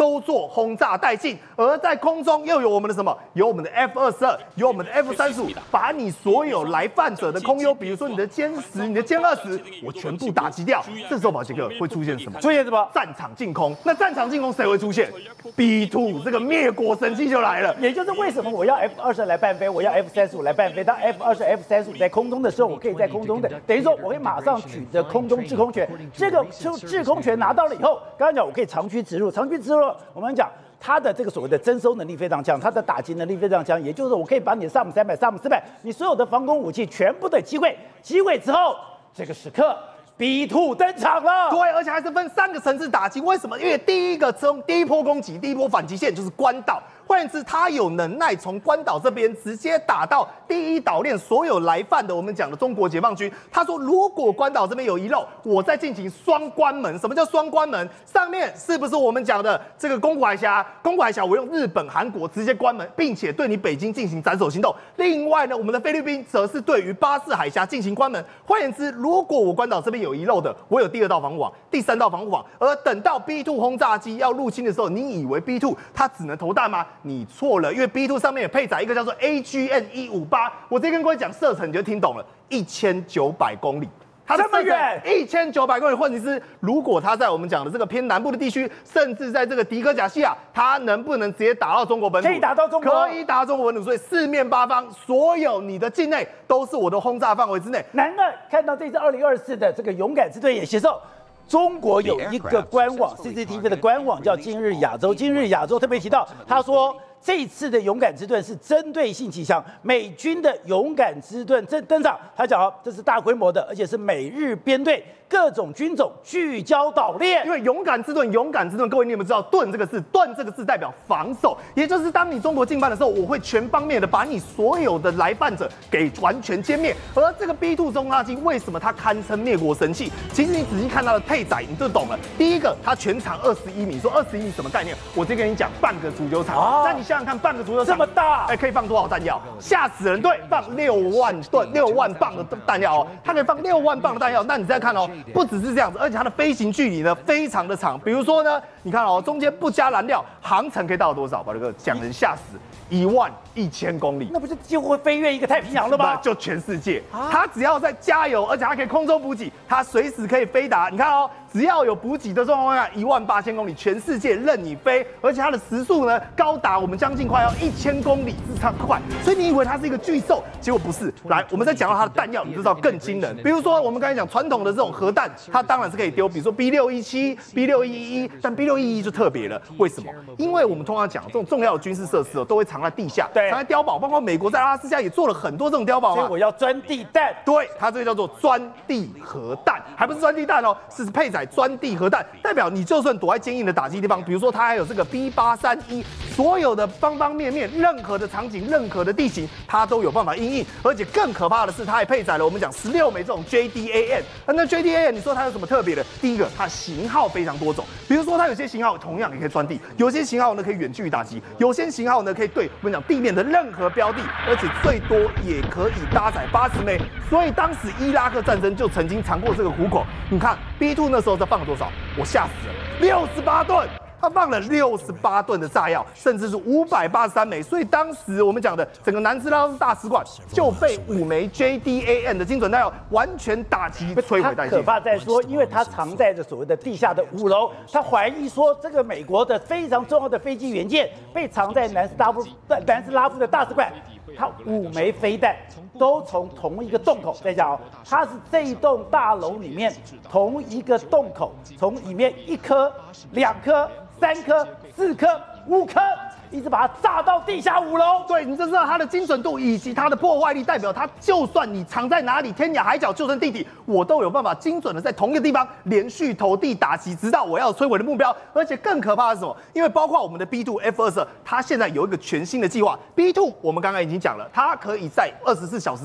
都做轰炸殆尽，而在空中又有我们的什么？有我们的 F 二十二，有我们的 F 三十五，把你所有来犯者的空优，比如说你的歼十、你的歼二十，我全部打击掉。这时候宝杰哥会出现什么？ 出现什么？ 战场净空。那战场净空谁会出现 ？B 二 这个灭国神器就来了。 也就是为什么我要 F 二十来伴飞，我要 F 三十五来伴飞。当 F 二十、F 三十五在空中的时候，我可以在空中的，等于说我可以马上取得空中制空权。这个就制空权拿到了以后，刚刚讲我可以长驱直入，长驱直入，我们讲。它的这个所谓的征收能力非常强，它的打击能力非常强，也就是我可以把你的萨姆三百、萨姆四百，你所有的防空武器全部的击毁，击毁之后，这个时刻 B 二 登场了。 对，而且还是分三个层次打击。为什么？因为第一个从第一波攻击、第一波反击线就是关岛。换言之，他有能耐从关岛这边直接打到第一岛链所有来犯的我们讲的中国解放军。他说，如果关岛这边有遗漏，我再进行双关门。什么叫双关门？上面是不是我们讲的这个宫古海峡？宫古海峡我用日本、韩国直接关门，并且对你北京进行斩首行动。另外呢，我们的菲律宾则是对于巴士海峡进行关门。换言之，如果我关岛这边有遗漏的，我有第二道防护网、第三道防护网。而等到 B 二 轰炸机要入侵的时候，你以为 B 二 它只能投弹吗？你错了，因为 B 二 上面也配载一个叫做 A G N 一五八，我直接跟各位讲射程，你就听懂了，一千九百公里。它这么远， 一千九百公里，或者是如果它在我们讲的这个偏南部的地区，甚至在这个迪戈贾西亚，它能不能直接打到中国本土？ 可以打到中国， 可以打到中国本土。所以四面八方，所有你的境内都是我的轰炸范围之内。 难怪看到这次二零二四的这个勇敢之队演习后。中国有一个官网 C C T V 的官网叫今日亚洲，今日亚洲特别提到，他说这次的勇敢之盾是针对性气象，美军的勇敢之盾登登场，他讲这是大规模的，而且是美日编队各种军种聚焦岛链。 因为勇敢之盾，勇敢之盾，各位你有没有知道“盾”这个字？“盾”这个字代表防守，也就是当你中国进犯的时候，我会全方面的把你所有的来犯者给完全歼灭。而这个 B 二 轰炸机为什么它堪称灭国神器？其实你仔细看它的配载，你就懂了。第一个，它全长二十一米，说二十一米什么概念？我直接跟你讲，半个足球场。哦、那你想想看，半个足球场这么大， 哎，可以放多少弹药？吓死人！对，放六万吨、六万磅的弹药哦，它可以放六万磅的弹药。那你再看哦，不只是这样子，而且它的飞行距离呢非常的长。比如说呢，你看哦，中间不加燃料，航程可以到多少？把这个讲人吓死。一万一千公里， 那不就几乎会飞越一个太平洋了吗？ 就全世界，它只要在加油，而且它可以空中补给，它随时可以飞达。你看哦，只要有补给的状况下，一万八千公里，全世界任你飞，而且它的时速呢高达我们将近快要一千公里之长快，所以你以为它是一个巨兽，结果不是。来，我们再讲到它的弹药，你就知道更惊人。比如说我们刚才讲传统的这种核弹，它当然是可以丢，比如说 B 六一七、B 六一一，但 B 六一一就特别了，为什么？因为我们通常讲这种重要的军事设施哦，都会藏在地下， 对， 藏在碉堡，包括美国在阿拉斯加也做了很多这种碉堡嘛。 所以我要钻地弹， 对，它这个叫做钻地核弹，还不是钻地弹哦，是配载钻地核弹，代表你就算躲在坚硬的打击地方，比如说它还有这个 B 八三一，所有的方方面面，任何的场景、任何的地形，它都有办法因应。而且更可怕的是，它还配载了我们讲十六枚这种 J D A M。那 J D A M 你说它有什么特别的？第一个，它型号非常多种，比如说它有些型号同样也可以钻地，有些型号呢可以远距离打击，有些型号呢可以对我们讲地面的任何标的，而且最多也可以搭载八十枚。所以当时伊拉克战争就曾经尝过这个苦口。你看 B 二 那时候在放了多少？我吓死了，六十八吨。他放了六十八吨的炸药，甚至是五百八十三枚，所以当时我们讲的整个南斯拉夫大使馆就被五枚 J D A M 的精准弹药完全打击摧毁殆尽。 可怕在说，因为它藏在着所谓的地下的五楼，他怀疑说这个美国的非常重要的飞机元件被藏在南斯拉夫南斯拉夫的大使馆。它五枚飞弹都从同一个洞口，再讲哦，它是这一栋大楼里面同一个洞口，从里面一颗、两颗、三颗、四颗、五颗，一直把它炸到地下五楼。 对，你就知道它的精准度以及它的破坏力，代表它就算你藏在哪里，天涯海角就算地底，我都有办法精准的在同一个地方连续投递打击，直到我要摧毁的目标。而且更可怕的是什么？因为包括我们的 B 二 F 二十二，它现在有一个全新的计划。B 二 我们刚刚已经讲了，它可以在二十四小时之内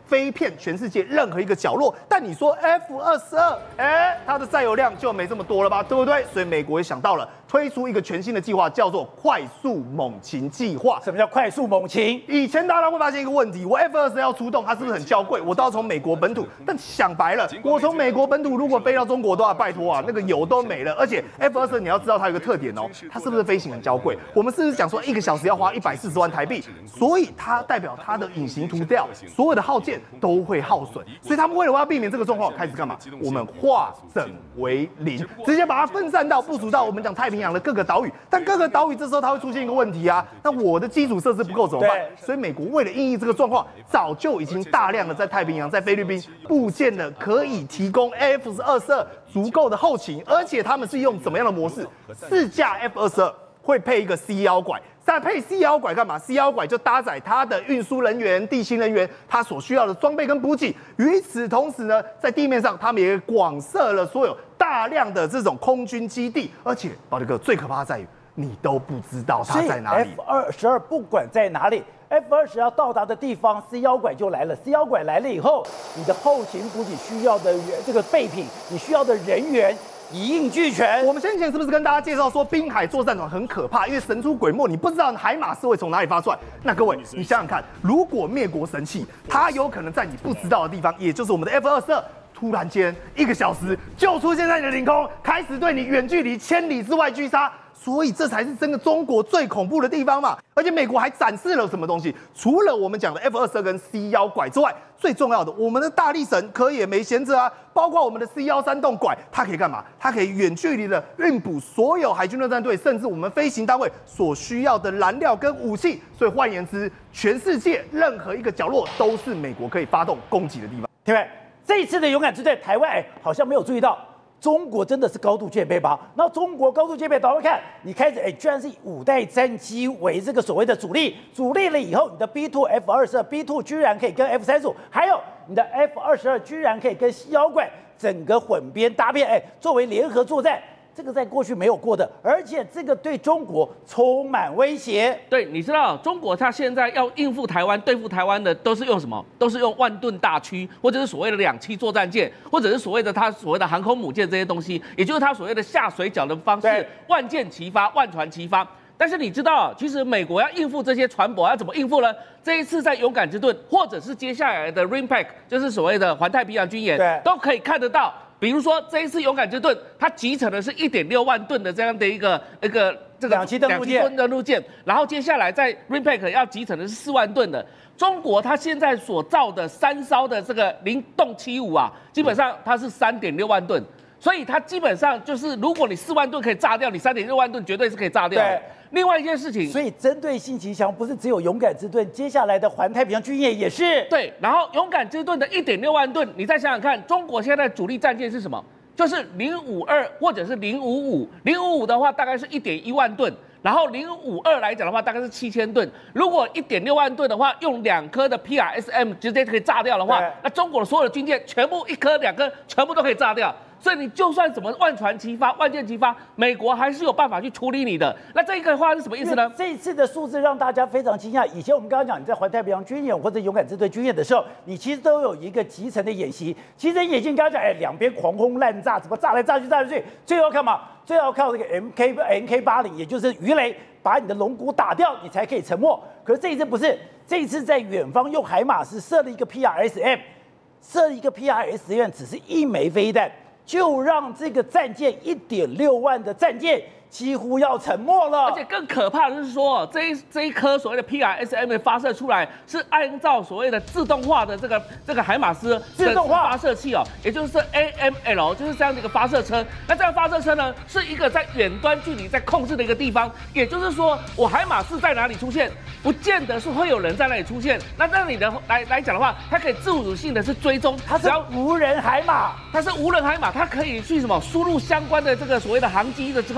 飞遍全世界任何一个角落。但你说 F 二十二，哎，它的载油量就没这么多了吧，对不对？所以美国也想到了推出一个全新的计划，叫做快速猛禽计划。 什么叫快速猛禽？ 以前大家会发现一个问题，我 F 二十二要出动，它是不是很娇贵？我都要从美国本土，但想白了，我从美国本土如果飞到中国都要拜托啊，那个油都没了。而且 F 二十二你要知道它有一个特点哦，它是不是飞行很娇贵？我们是不是讲说一个小时要花一百四十万台币？所以它代表它的隐形涂料，所有的耗件都会耗损。所以他们为了要避免这个状况，开始干嘛？我们化整为零，直接把它分散到部署到我们讲太平洋的各个岛屿。但各个岛屿这时候它会出现一个问题啊，那我的基础设施不够怎么办？所以美国为了因应这个状况，早就已经大量的在太平洋、在菲律宾布建了可以提供 F 二十二足够的后勤，而且他们是用怎么样的模式？四架 F 二十二会配一个 C 幺拐。再配 C 幺拐干嘛 ？C 幺拐就搭载它的运输人员、地勤人员，他所需要的装备跟补给。与此同时呢，在地面上，他们也广设了所有大量的这种空军基地。而且，宝力哥最可怕的在于，你都不知道它在哪里。 F 二十二不管在哪里 ，F 二十要到达的地方 ，C 幺拐就来了。C 幺拐来了以后，你的后勤补给需要的这个备品，你需要的人员。一应俱全。 我们先前是不是跟大家介绍说滨海作战团很可怕，因为神出鬼没，你不知道海马斯会从哪里发出来。那各位，你想想看，如果灭国神器，它有可能在你不知道的地方，也就是我们的 F 二十二。突然间，一个小时就出现在你的领空，开始对你远距离千里之外狙杀。所以这才是真的中国最恐怖的地方嘛！而且美国还展示了什么东西？除了我们讲的 F 二十二跟 C 幺拐之外，最重要的，我们的大力神可也没闲着啊！包括我们的 C 幺三洞拐，它可以干嘛？它可以远距离的运补所有海军陆战队，甚至我们飞行单位所需要的燃料跟武器。所以换言之，全世界任何一个角落都是美国可以发动攻击的地方。 对不对？这一次的勇敢之队，台湾哎好像没有注意到。中国真的是高度戒备吧？然后中国高度戒备，导看你开始，哎，居然是以五代战机为这个所谓的主力，主力了以后，你的 B 二 F 二十二 B 二 居然可以跟 F 三十五，还有你的 F 二十二居然可以跟西妖怪整个混编搭配，哎，作为联合作战。这个在过去没有过的，而且这个对中国充满威胁。 对，你知道中国它现在要应付台湾、对付台湾的，都是用什么？都是用万吨大驱，或者是所谓的两栖作战舰，或者是所谓的它所谓的航空母舰这些东西，也就是它所谓的下水饺的方式，万舰齐发、万船齐发。但是你知道，其实美国要应付这些船舶，要怎么应付呢？这一次在勇敢之盾，或者是接下来的 RIMPAC， 就是所谓的环太平洋军演，都可以看得到。比如说这一次勇敢之盾，它集成的是一点六万吨的这样的一个一个这个两栖登陆舰， 登陆舰，然后接下来在 RIMPAC 要集成的是四万吨的。中国它现在所造的三艘的这个零洞七五啊，基本上它是三点六万吨。所以它基本上就是，如果你四万吨可以炸掉，你三点六万吨绝对是可以炸掉的。另外一件事情， 所以针对性极强，不是只有勇敢之盾，接下来的环太平洋军演也是。 对，然后勇敢之盾的一点六万吨，你再想想看，中国现在主力战舰是什么？就是零五二或者是零五五，零五五的话大概是一点一万吨。然后零五二来讲的话，大概是七千吨。如果一点六万吨的话，用两颗的 P R S M 直接可以炸掉的话，那中国的所有的军舰全部一颗两颗全部都可以炸掉。所以你就算怎么万船齐发、万舰齐发，美国还是有办法去处理你的。那这一个话是什么意思呢？ 这一次的数字让大家非常惊讶。以前我们刚刚讲你在环太平洋军演或者勇敢之队军演的时候，你其实都有一个集成的演习。集成演习刚刚讲，哎，两边狂轰滥炸，怎么炸来炸去炸来炸去，最后干嘛？最后靠这个 M K M K 八零，也就是鱼雷，把你的龙骨打掉，你才可以沉没。可是这一次不是，这一次在远方用海马斯射了一个 P R S M， 射一个 P R S M 只是一枚飞弹，就让这个战舰一点六万的战舰几乎要沉没了。 而且更可怕的是说，这一这一颗所谓的 P R S M 发射出来是按照所谓的自动化的这个这个海马斯自动化发射器哦，也就是 A M L， 就是这样的一个发射车。那这样发射车呢，是一个在远端距离在控制的一个地方，也就是说，我海马斯在哪里出现，不见得是会有人在那里出现。那那你的来来讲的话，它可以自主性的是追踪， 它是无人海马， 它是无人海马，它可以去什么输入相关的这个所谓的航机的之后，而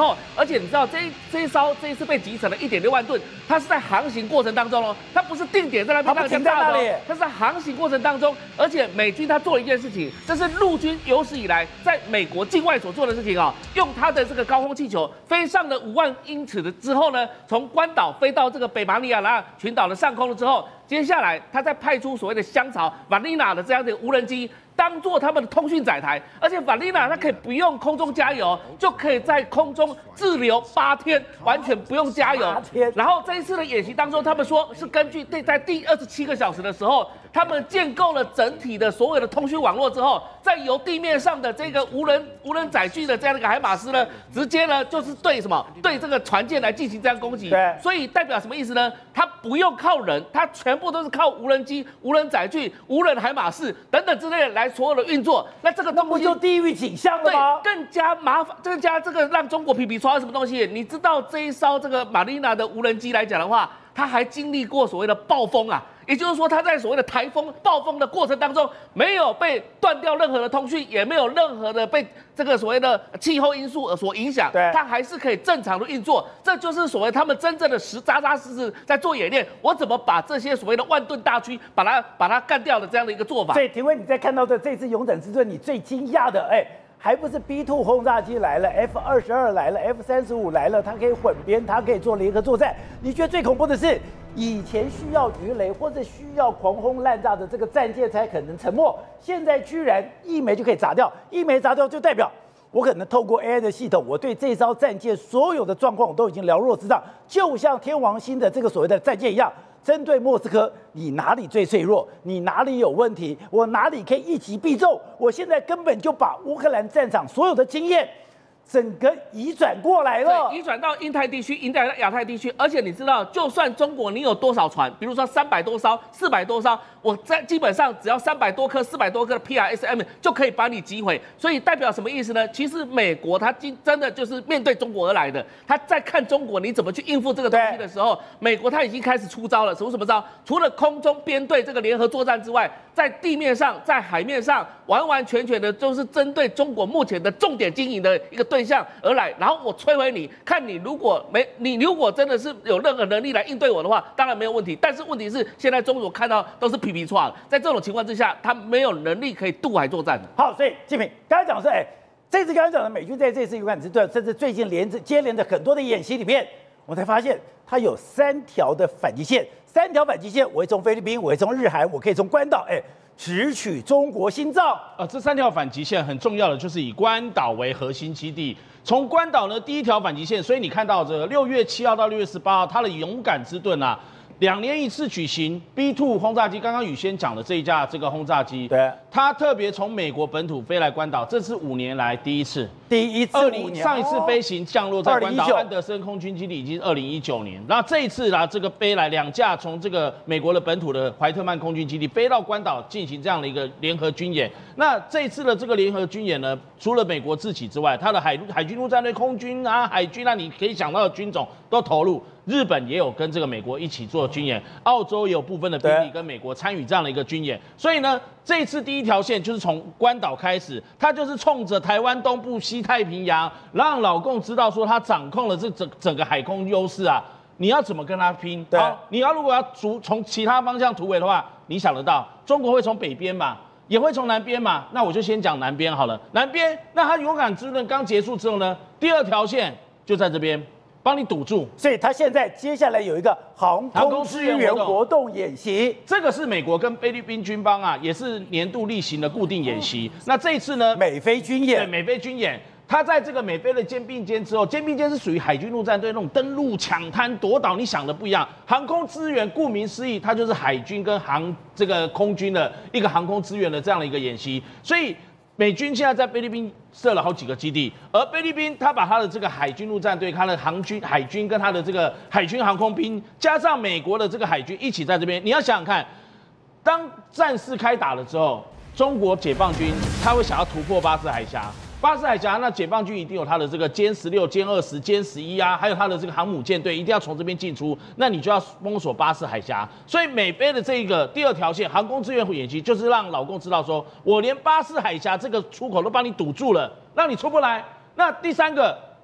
而且你知道这一这一艘这一次被击沉了一点六万吨，它是在航行过程当中哦，它不是定点在那边让人家炸的哦，它是在航行过程当中，而且美军他做了一件事情，这是陆军有史以来在美国境外所做的事情哦，用它的这个高空气球飞上了五万英尺的之后呢，从关岛飞到这个北马里亚纳群岛的上空了之后，接下来他再派出所谓的香草瓦丽娜的这样的无人机。当做他们的通讯载台，而且瓦丽娜它可以不用空中加油，就可以在空中滞留八天，完全不用加油。然后这一次的演习当中，他们说是根据在第二十七个小时的时候，他们建构了整体的所有的通讯网络之后，再由地面上的这个无人无人载具的这样的一个海马斯呢，直接呢就是对什么对这个船舰来进行这样攻击。 对， 所以代表什么意思呢？它不用靠人，它全部都是靠无人机、无人载具、无人海马斯等等之类的来。所有的运作，那这个东西不就地狱景象了吗？ 对，更加麻烦，更加这个让中国皮皮刷什么东西？你知道这一艘这个马丽娜的无人机来讲的话，它还经历过所谓的暴风啊，也就是说，它在所谓的台风、暴风的过程当中，没有被断掉任何的通讯，也没有任何的被这个所谓的气候因素所影响， 对， 它还是可以正常的运作。这就是所谓他们真正的实扎扎实实在做演练。我怎么把这些所谓的万吨大驱把它把它干掉的这样的一个做法？ 所以，廷尉，你在看到的这次勇敢之盾，你最惊讶的，哎，还不是 B 二 轰炸机来了 ，F 二十二来了 ，F 三十五来了，它可以混编，它可以做联合作战。你觉得最恐怖的是，以前需要鱼雷或者需要狂轰滥炸的这个战舰才可能沉没，现在居然一枚就可以砸掉，一枚砸掉就代表我可能透过 A I 的系统，我对这艘战舰所有的状况我都已经了若指掌，就像天王星的这个所谓的战舰一样。针对莫斯科，你哪里最脆弱？你哪里有问题？我哪里可以一击必中？我现在根本就把乌克兰战场所有的经验，整个移转过来了， 移转到印太地区、印太亚太地区。而且你知道，就算中国你有多少船，比如说三百多艘、四百多艘，我在基本上只要三百多颗、四百多颗的 P R S M 就可以把你击毁。所以代表什么意思呢？其实美国它今真的就是面对中国而来的，他在看中国你怎么去应付这个东西的时候，美国它已经开始出招了。出什么招？除了空中编队这个联合作战之外，在地面上、在海面上，完完全全的都是针对中国目前的重点经营的一个对象而来，然后我摧毁你，看你如果没你如果真的是有任何能力来应对我的话，当然没有问题。但是问题是，现在中国看到都是皮皮错了，在这种情况之下，他没有能力可以渡海作战的。 好，所以季平刚才讲的是，哎，这次刚才讲的美军在这次勇敢之盾，甚至最近连着接连的很多的演习里面，我才发现它有三条的反击线，三条反击线，我会从菲律宾，我会从日韩，我可以从关岛，哎。直取中国心脏。 呃，这三条反击线很重要的就是以关岛为核心基地。从关岛呢，第一条反击线，所以你看到这个六月七号到六月十八号，它的勇敢之盾啊，两年一次举行 B 二 轰炸机。刚刚宇轩讲的这一架这个轰炸机， 对， 它特别从美国本土飞来关岛，这是五年来第一次。 第一次， 二零上一次飞行降落在关岛哦安德森空军基地已经是二零一九年，然后这一次啦，这个飞来两架从这个美国的本土的怀特曼空军基地飞到关岛进行这样的一个联合军演。那这一次的这个联合军演呢，除了美国自己之外，它的海海军陆战队、空军啊、海军啊，你可以想到的军种都投入。日本也有跟这个美国一起做军演，澳洲也有部分的兵力跟美国参与这样的一个军演。所以呢，这一次第一条线就是从关岛开始，它就是冲着台湾东部、西太平洋，让老共知道说他掌控了这整整个海空优势啊。你要怎么跟他拼？ 对， 你要如果要逐从其他方向突围的话，你想得到中国会从北边嘛，也会从南边嘛？那我就先讲南边好了。南边，那他勇敢之盾刚结束之后呢，第二条线就在这边。帮你堵住， 所以他现在接下来有一个航空支援活动演习， 这个是美国跟菲律宾军方啊，也是年度例行的固定演习。那这一次呢， 美菲军演， 对，美菲军演，它在这个美菲的肩并肩之后，肩并肩是属于海军陆战队那种登陆、抢滩、夺岛，你想的不一样。航空支援，顾名思义，它就是海军跟航这个空军的一个航空支援的这样的一个演习，所以。美军现在在菲律宾设了好几个基地，而菲律宾他把他的这个海军陆战队、他的航军、海军跟他的这个海军航空兵，加上美国的这个海军一起在这边。你要想想看，当战事开打了之后，中国解放军他会想要突破巴士海峡。巴士海峡，那解放军一定有他的这个歼十六、歼二十、歼十一啊，还有他的这个航母舰队，一定要从这边进出。那你就要封锁巴士海峡。所以美菲的这个第二条线航空支援演习，就是让老共知道说，我连巴士海峡这个出口都帮你堵住了，让你出不来。那第三个，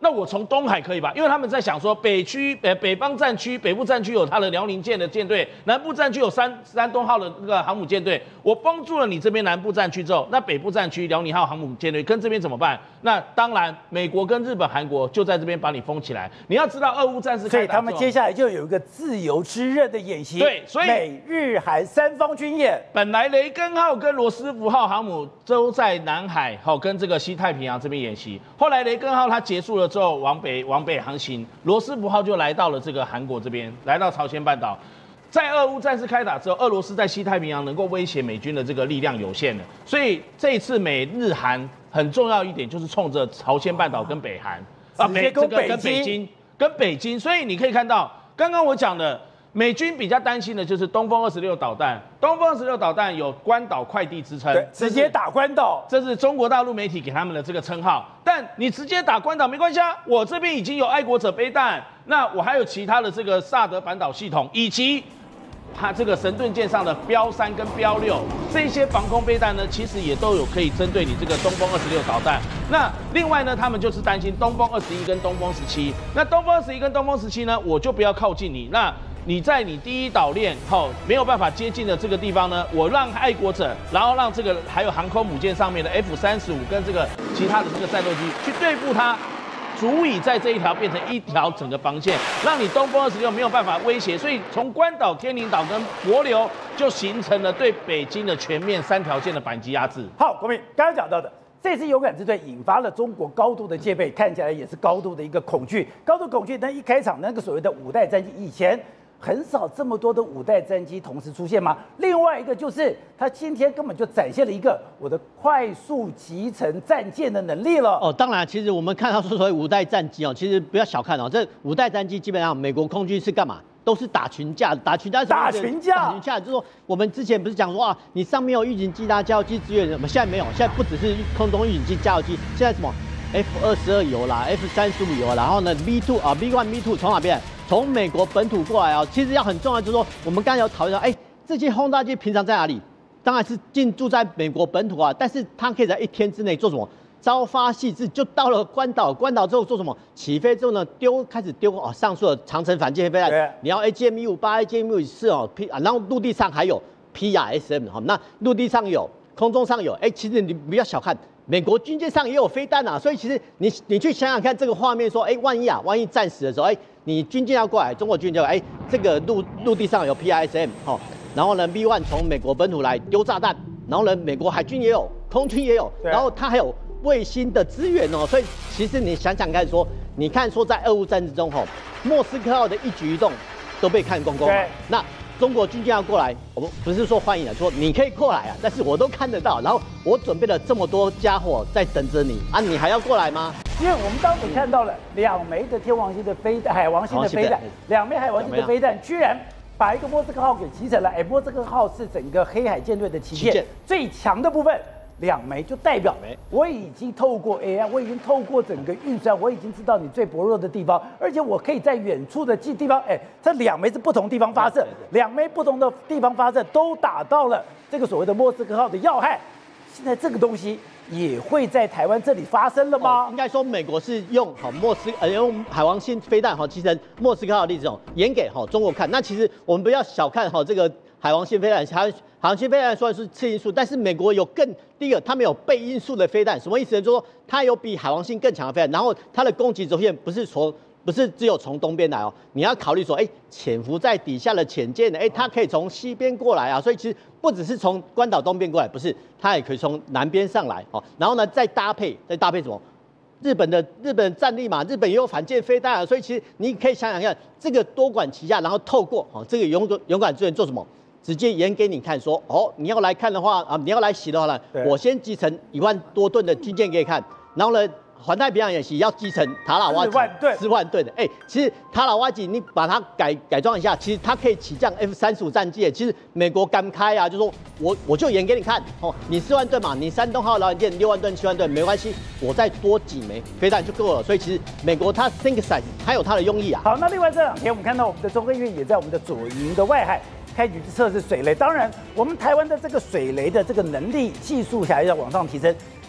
那我从东海可以吧？因为他们在想说，北区呃北方战区、北部战区有他的辽宁舰的舰队，南部战区有山山东号的那个航母舰队。我帮助了你这边南部战区之后，那北部战区辽宁号航母舰队跟这边怎么办？那当然，美国跟日本、韩国就在这边把你封起来。你要知道，俄乌战事开打之后， 所以他们接下来就有一个自由之刃的演习。 对，所以美日韩三方军演， 本来雷根号跟罗斯福号航母都在南海，好跟这个西太平洋这边演习。后来雷根号它结束了之后，往北往北航行，罗斯福号就来到了这个韩国这边，来到朝鲜半岛。在俄乌战事开打之后，俄罗斯在西太平洋能够威胁美军的这个力量有限了，所以这一次美日韩很重要一点就是冲着朝鲜半岛跟北韩啊， 北这个跟北京跟北京，所以你可以看到，刚刚我讲的。美军比较担心的就是东风二十六导弹，东风二十六导弹有关岛快递之称， 直接打关岛， 这是中国大陆媒体给他们的这个称号。但你直接打关岛没关系啊，我这边已经有爱国者飞弹，那我还有其他的这个萨德反导系统，以及它这个神盾舰上的标三跟标六这些防空飞弹呢，其实也都有可以针对你这个东风二十六导弹。那另外呢，他们就是担心东风二十一跟东风十七。那东风二十一跟东风十七呢，我就不要靠近你。那你在你第一岛链后没有办法接近的这个地方呢，我让爱国者，然后让这个还有航空母舰上面的 F 三十五跟这个其他的这个战斗机去对付它，足以在这一条变成一条整个防线，让你东风二十六没有办法威胁。所以从关岛、天宁岛跟帛琉就形成了对北京的全面三条线的反击压制。 好，国民刚刚讲到的。这次勇敢之队引发了中国高度的戒备，看起来也是高度的一个恐惧，高度恐惧。那一开场那个所谓的五代战机，以前很少这么多的五代战机同时出现吗？另外一个就是它今天根本就展现了一个我的快速集成战舰的能力了。 哦，当然，其实我们看到说所谓五代战机哦，其实不要小看哦，这五代战机基本上美国空军是干嘛？都是打群架，打群架， 打群架， 打群架，就是说我们之前不是讲说啊，你上面有预警机啦、加油机支援什么，现在没有，现在不只是空中预警机、加油机，现在什么 F 二十二有啦 ，F 三十五有啦，然后呢 V 二 啊 V 一 V 二从哪边？从美国本土过来啊。其实要很重要，就是说我们刚才有讨论到，哎，这些轰炸机平常在哪里？当然是进驻在美国本土啊，但是它可以在一天之内做什么？朝发夕拾，就到了关岛，关岛之后做什么？起飞之后呢，丢开始丢哦，上述的长程反舰飞弹，你要 A G M 一五八、A G M 一五四哦 ，P 啊，然后陆地上还有 P R S M 哈，那陆地上有，空中上有，哎，其实你不要小看，美国军舰上也有飞弹啊，所以其实你你去想想看这个画面，说，哎，万一啊，万一战死的时候，哎，你军舰要过来，中国军舰就哎，这个陆陆地上有 P R S M 哈，然后呢 B 一 从美国本土来丢炸弹，然后呢美国海军也有，空军也有，然后它还有。卫星的资源哦，所以其实你想想看说，你看说在俄乌战争中吼，莫斯科号的一举一动都被看光光嘛。那中国军舰要过来，我们不是说欢迎了，说你可以过来啊，但是我都看得到，然后我准备了这么多家伙在等着你啊，你还要过来吗？ 因为我们当时看到了两枚的天王星的飞弹，海王星的飞弹，两枚海王星的飞弹居然把一个莫斯科号给击沉了。哎，莫斯科号是整个黑海舰队的旗舰最强的部分。两枚就代表我已经透过 A I， 我已经透过整个运算，我已经知道你最薄弱的地方，而且我可以在远处的地方，哎，这两枚是不同地方发射，两枚不同的地方发射都打到了这个所谓的莫斯科号的要害。现在这个东西也会在台湾这里发生了吗？ 哦、应该说美国是用好莫斯呃用海王星飞弹哈，其实莫斯科号的例子哦，演给好中国看。那其实我们不要小看哈这个海王星飞弹，海海王星飞弹虽然是次因素，但是美国有更第一个，它没有倍因数的飞弹，什么意思呢？就是说它有比海王星更强的飞弹，然后它的攻击轴线不是从不是只有从东边来哦，你要考虑说，哎，潜伏在底下的潜舰，哎，它可以从西边过来啊，所以其实不只是从关岛东边过来，不是，它也可以从南边上来哦。然后呢，再搭配再搭配什么？日本的日本战力嘛，日本也有反舰飞弹啊，所以其实你可以想想看，这个多管齐下，然后透过哦这个勇勇敢支援做什么？直接演给你看说，说哦，你要来看的话啊，你要来洗的话呢，我先集成一万多吨的军舰给你看，然后呢，环太平洋演习要集成塔拉瓦级四万吨， 四万吨的，哎，其实塔拉瓦级你把它改改装一下，其实它可以起降 F 三十五战机，其实美国敢开啊，就说我我就演给你看，哦，你四万吨嘛，你山东号导弹舰六万吨、七万吨没关系，我再多几枚飞弹就够了，所以其实美国它 think size 它有它的用意啊。 好，那另外这两天我们看到我们的中科院也在我们的左营的外海。开局测试水雷，当然我们台湾的这个水雷的这个能力技术还要往上提升。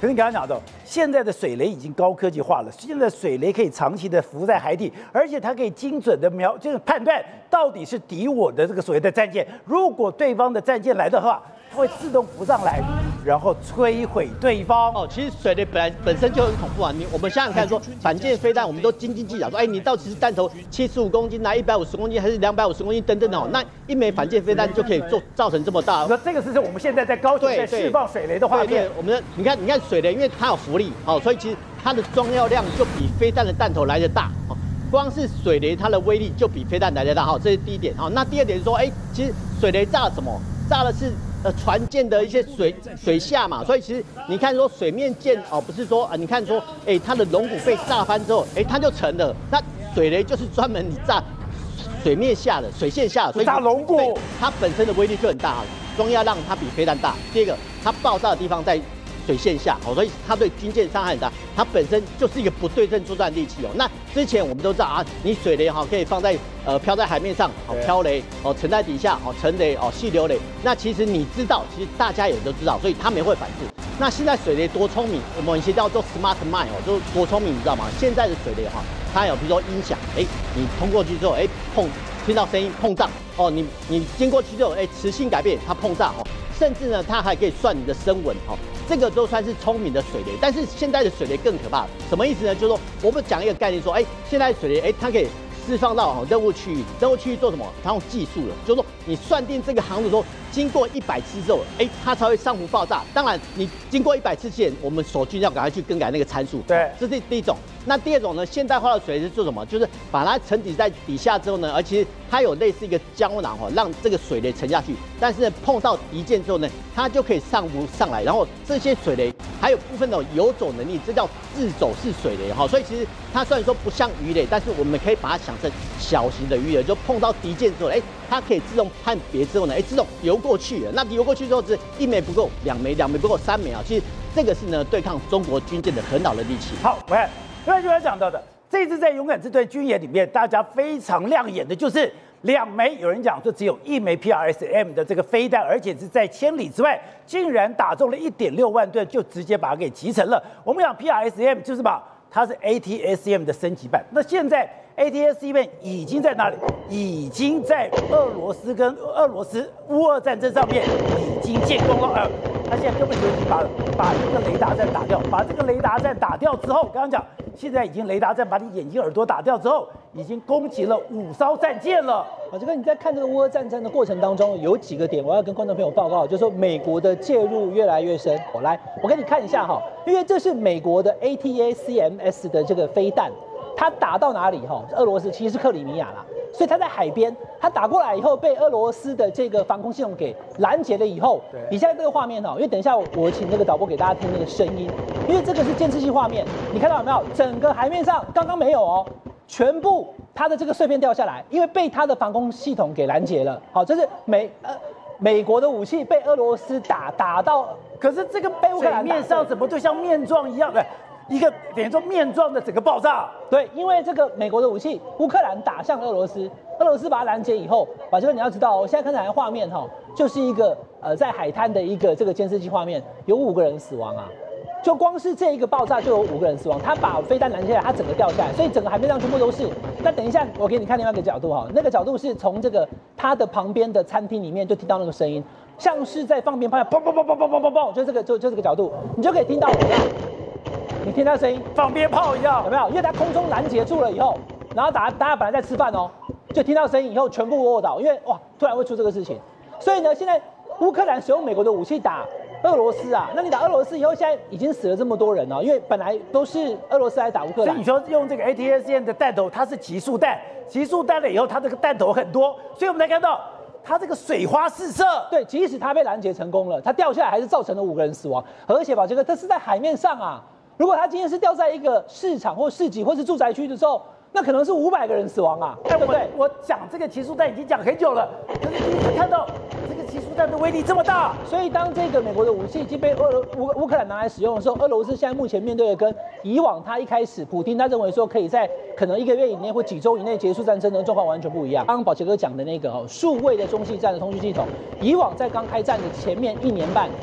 可是你刚刚讲到，现在的水雷已经高科技化了，现在水雷可以长期的浮在海底，而且它可以精准的瞄，就是判断到底是敌我的这个所谓的战舰。如果对方的战舰来的话，它会自动浮上来，然后摧毁对方。 哦，其实水雷本来本身就很恐怖啊。你我们想想看，说反舰飞弹，我们都斤斤计较，说，哎，你到底是弹头七十五公斤、拿一百五十公斤，还是两百五十公斤等等的哦。那一枚反舰飞弹就可以做造成这么大。 那这个是我们现在在高雄在释放水雷的画面。 对对，我们的你看，你看水雷，因为它有浮力，好，所以其实它的装药量就比飞弹的弹头来得大。光是水雷，它的威力就比飞弹来得大，好，这是第一点。好，那第二点是说，哎，其实水雷炸了什么？炸的是。呃，船舰的一些水水下嘛，所以其实你看说水面舰哦，不是说啊、呃，你看说，哎、欸，它的龙骨被炸翻之后，哎、欸，它就沉了。那水雷就是专门炸水面下的、水线下的，所以炸龙骨， 它本身的威力就很大，装压让它比飞弹大。第二个，它爆炸的地方在水线下，哦，所以它对军舰伤害很大。它本身就是一个不对称作战利器哦。那之前我们都知道啊，你水雷哈可以放在呃飘在海面上，哦飘雷哦沉在底下哦沉雷哦细流雷。那其实你知道，其实大家也都知道，所以他们也会反制。那现在水雷多聪明，我们以前叫做 smart mine 哦，就是多聪明，你知道吗？现在的水雷哈，它有比如说音响，哎，你通过去之后，哎碰听到声音碰撞哦，你你经过去之后，哎磁性改变它碰撞哦，甚至呢它还可以算你的声纹哦。这个都算是聪明的水雷，但是现在的水雷更可怕，什么意思呢？就是说，我们讲一个概念，说，哎，现在水雷，哎，它可以释放到任务区域，任务区域做什么？它用技术了，就是说，你算定这个航路说，经过一百次之后，哎，它才会上浮爆炸。当然，你经过一百次前，我们守军要赶快去更改那个参数。 对， 这是第一种。那第二种呢？现代化的水雷是做什么？就是把它沉底在底下之后呢，而且它有类似一个胶囊哦，让这个水雷沉下去。但是碰到敌舰之后呢，它就可以上浮上来。然后这些水雷还有部分的游走能力，这叫自走式水雷哈。所以其实它虽然说不像鱼雷，但是我们可以把它想成小型的鱼雷，就碰到敌舰之后，哎，它可以自动判别之后呢，哎，自动游过去了。那游过去之后是一枚不够，两枚，两枚不够，三枚啊。其实这个是呢对抗中国军舰的很好的利器。 好，我看。刚才就要讲到的，这次在勇敢之队军演里面，大家非常亮眼的就是两枚，有人讲说只有一枚 P R S M 的这个飞弹，而且是在千里之外，竟然打中了一点六万吨，就直接把它给击沉了。我们讲 P R S M 就是把它是 A T S M 的升级版，那现在 A T S M 已经在哪里？已经在俄罗斯跟俄罗斯乌俄战争上面已经建功了。呃，他现在根本就已经把把这个雷达站打掉，把这个雷达站打掉之后，刚刚讲。现在已经雷达站把你眼睛、耳朵打掉之后，已经攻击了五艘战舰了。 啊，这个你在看这个乌俄战争的过程当中，有几个点我要跟观众朋友报告，就是说美国的介入越来越深。我来，我给你看一下哈，因为这是美国的 A T A C M S 的这个飞弹，它打到哪里哈？俄罗斯其实是克里米亚啦。所以他在海边，他打过来以后被俄罗斯的这个防空系统给拦截了以后，你现在这个画面哈，因为等一下我请那个导播给大家听那个声音，因为这个是监视器画面，你看到有没有？整个海面上刚刚没有哦，全部它的这个碎片掉下来，因为被它的防空系统给拦截了。好，这是美呃美国的武器被俄罗斯打打到， 可是这个被乌克兰面上怎么就像面状一样的？一个等于说面状的整个爆炸， 对，因为这个美国的武器，乌克兰打向俄罗斯，俄罗斯把它拦截以后，把这个你要知道，我现在看起来画面哈，就是一个呃在海滩的一个这个监视器画面，有五个人死亡啊，就光是这一个爆炸就有五个人死亡，他把飞弹拦下来，它整个掉下来，所以整个海面上全部都是。那等一下我给你看另外一个角度哈，那个角度是从这个它的旁边的餐厅里面就听到那个声音，像是在放鞭炮，砰砰砰砰砰砰砰砰，就这个就就这个角度，你就可以听到我要。你听到声音， 放鞭炮一样， 有没有？因为它空中拦截住了以后，然后大家大家本来在吃饭哦，就听到声音以后全部卧倒，因为哇，突然会出这个事情。所以呢，现在乌克兰使用美国的武器打俄罗斯啊，那你打俄罗斯以后，现在已经死了这么多人哦，因为本来都是俄罗斯来打乌克兰。 所以你说用这个 A T S M 的弹头，它是极速弹，极速弹了以后，它这个弹头很多，所以我们才看到。它这个水花四射， 对，即使它被拦截成功了，它掉下来还是造成了五个人死亡，而且宝杰哥，它是在海面上啊。如果它今天是掉在一个市场或市集或是住宅区的时候，那可能是五百个人死亡啊，对不对？ 我讲这个极速弹已经讲很久了，可是第一次看到这个极速弹的威力这么大。 所以当这个美国的武器已经被俄罗乌乌克兰拿来使用的时候，俄罗斯现在目前面对的跟以往他一开始普丁他认为说可以在可能一个月以内或几周以内结束战争的状况完全不一样。刚刚宝杰哥讲的那个哦，数位的中继站的通讯系统，以往在刚开战的前面一年半。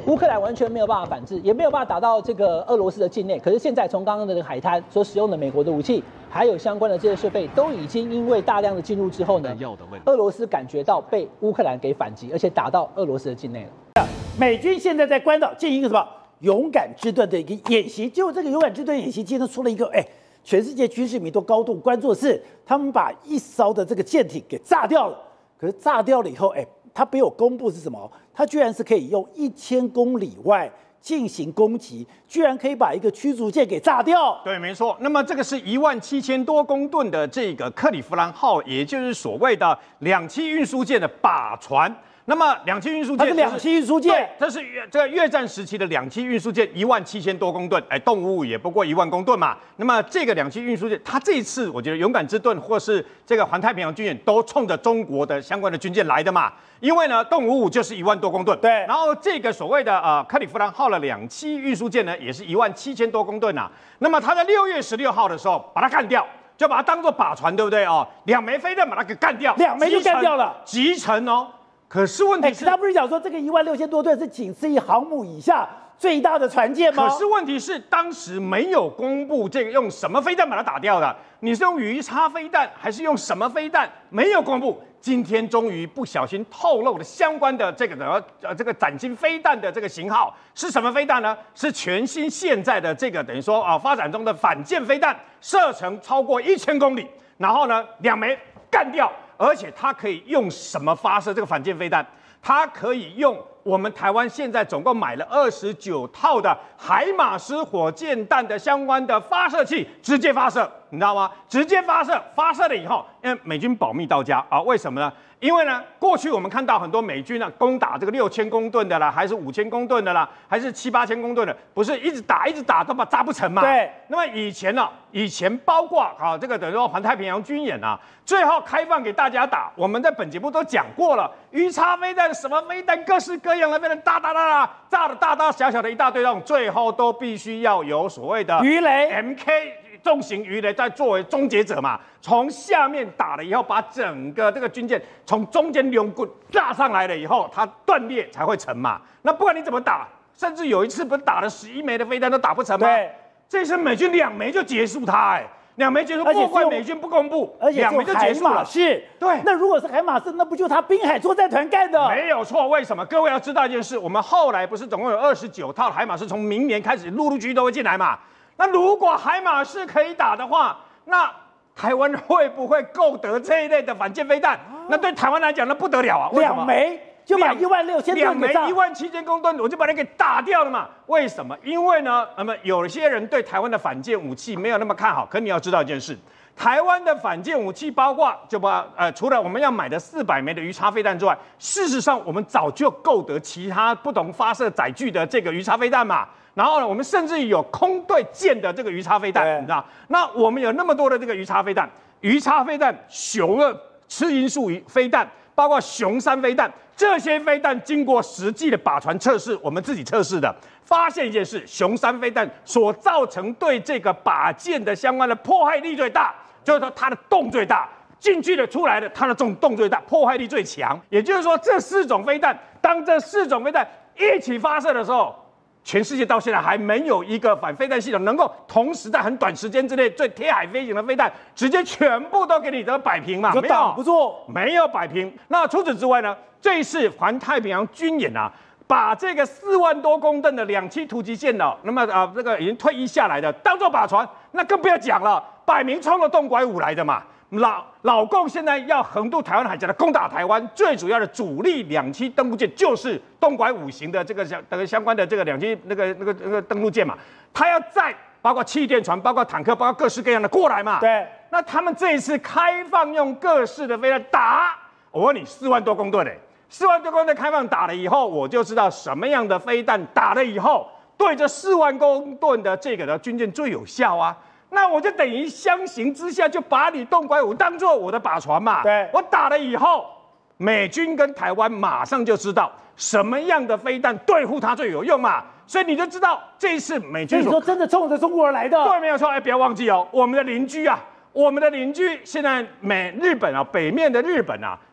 乌克兰完全没有办法反制，也没有办法打到这个俄罗斯的境内。可是现在从刚刚的这个海滩所使用的美国的武器，还有相关的这些设备，都已经因为大量的进入之后呢，俄罗斯感觉到被乌克兰给反击，而且打到俄罗斯的境内了。 美军现在在关岛进行一个什么勇敢之盾的一个演习，结果这个勇敢之盾演习今天出了一个，哎，全世界军事迷都高度关注的是，他们把一艘的这个舰艇给炸掉了。可是炸掉了以后，哎，它没有公布是什么，它居然是可以用一千公里外进行攻击，居然可以把一个驱逐舰给炸掉。 对，没错。那么这个是一万七千多公吨的这个克里夫兰号，也就是所谓的两栖运输舰的靶船。那么两栖运输舰， 它是两栖运输舰， 这是这个越战时期的两栖运输舰，一万七千多公吨，哎，动物也不过一万公吨嘛。那么这个两栖运输舰，它这一次我觉得勇敢之盾或是这个环太平洋军演都冲着中国的相关的军舰来的嘛。因为呢，动五五就是一万多公吨， 对。 然后这个所谓的呃克里夫兰号的两栖运输舰呢，也是一万七千多公吨啊。那么它在六月十六号的时候把它干掉。就把它当做靶船，对不对哦？两枚飞弹把它给干掉， 两枚就干掉了， 集成哦。可是问题是， 他不是讲说这个一万六千多吨是仅次于航母以下最大的船舰吗？ 可是问题是，当时没有公布这个用什么飞弹把它打掉的，你是用鱼叉飞弹还是用什么飞弹？没有公布。今天终于不小心透露了相关的这个呃这个崭新飞弹的这个型号是什么飞弹呢？是全新现在的这个等于说啊、呃、发展中的反舰飞弹，射程超过一千公里，然后呢两枚干掉。而且它可以用什么发射这个反舰飞弹？它可以用我们台湾现在总共买了二十九套的海马斯火箭弹的相关的发射器，直接发射，你知道吗？直接发射，发射了以后，因为美军保密到家啊，为什么呢？因为呢，过去我们看到很多美军啊，攻打这个六千公吨的啦，还是五千公吨的啦，还是七八千公吨的，不是一直打一直打都把炸不成嘛？ 对。 那么以前呢、啊，以前包括啊这个等于说环太平洋军演啊，最后开放给大家打，我们在本节目都讲过了，鱼叉飞弹、什么飞弹，各式各样的飞弹，哒哒哒哒，炸的大大小小的一大堆，那种最后都必须要有所谓的鱼雷 M K。重型鱼雷在作为终结者嘛，从下面打了以后，把整个这个军舰从中间流棍炸上来了以后，它断裂才会成嘛。那不管你怎么打，甚至有一次不是打了十一枚的飞弹都打不成吗？ 对， 这次美军两枚就结束它，哎，两枚结束，不怪美军不公布， 而且两枚就结束了。 海马式， 对， 那如果是海马式，那不就他滨海作战团干的？ 没有错，为什么？各位要知道一件事，我们后来不是总共有二十九套海马式，从明年开始陆陆续续都会进来嘛。那如果海马式可以打的话，那台湾会不会购得这一类的反舰飞弹？那对台湾来讲，那不得了啊！为什么？ 两枚就把一万六千吨给炸， 两枚一万七千公吨，我就把它给打掉了嘛？为什么？因为呢，那么有些人对台湾的反舰武器没有那么看好。可你要知道一件事，台湾的反舰武器包括就把呃，除了我们要买的四百枚的鱼叉飞弹之外，事实上我们早就购得其他不同发射载具的这个鱼叉飞弹嘛。然后呢，我们甚至有空对舰的这个鱼叉飞弹，你知道？那我们有那么多的这个鱼叉飞弹，鱼叉飞弹、雄二赤音速鱼飞弹，包括雄三飞弹，这些飞弹经过实际的靶船测试，我们自己测试的，发现一件事：雄三飞弹所造成对这个靶舰的相关的破坏力最大，就是说它的洞最大。进去的出来的，它的洞洞最大，破坏力最强。也就是说，这四种飞弹，当这四种飞弹一起发射的时候，全世界到现在还没有一个反飞弹系统能够同时在很短时间之内，最贴海飞行的飞弹直接全部都给你的摆平嘛？ 没有，不做， 没有摆平。那除此之外呢？这一次环太平洋军演啊，把这个四万多公吨的两栖突击舰呢，那么啊这个已经退役下来的当做靶船，那更不要讲了，摆明冲了洞拐五来的嘛。老老共现在要横渡台湾海峡的攻打台湾，最主要的主力两栖登陆舰就是东拐五型的这个相这个相关的这个两栖那个那个那个登陆舰嘛，它要载包括气垫船、包括坦克、包括各式各样的过来嘛。 对， 那他们这一次开放用各式的飞弹打，我问你，四万多公吨嘞，四万多公吨开放打了以后，我就知道什么样的飞弹打了以后，对这四万公吨的这个的军舰最有效啊。那我就等于相形之下，就把你洞拐五当做我的靶船嘛。 对， 我打了以后，美军跟台湾马上就知道什么样的飞弹对付它最有用嘛。所以你就知道这一次美军所以你说真的冲着中国而来的， 对，没有错。哎，不要忘记哦，我们的邻居啊，我们的邻居现在美日本啊，北面的日本啊，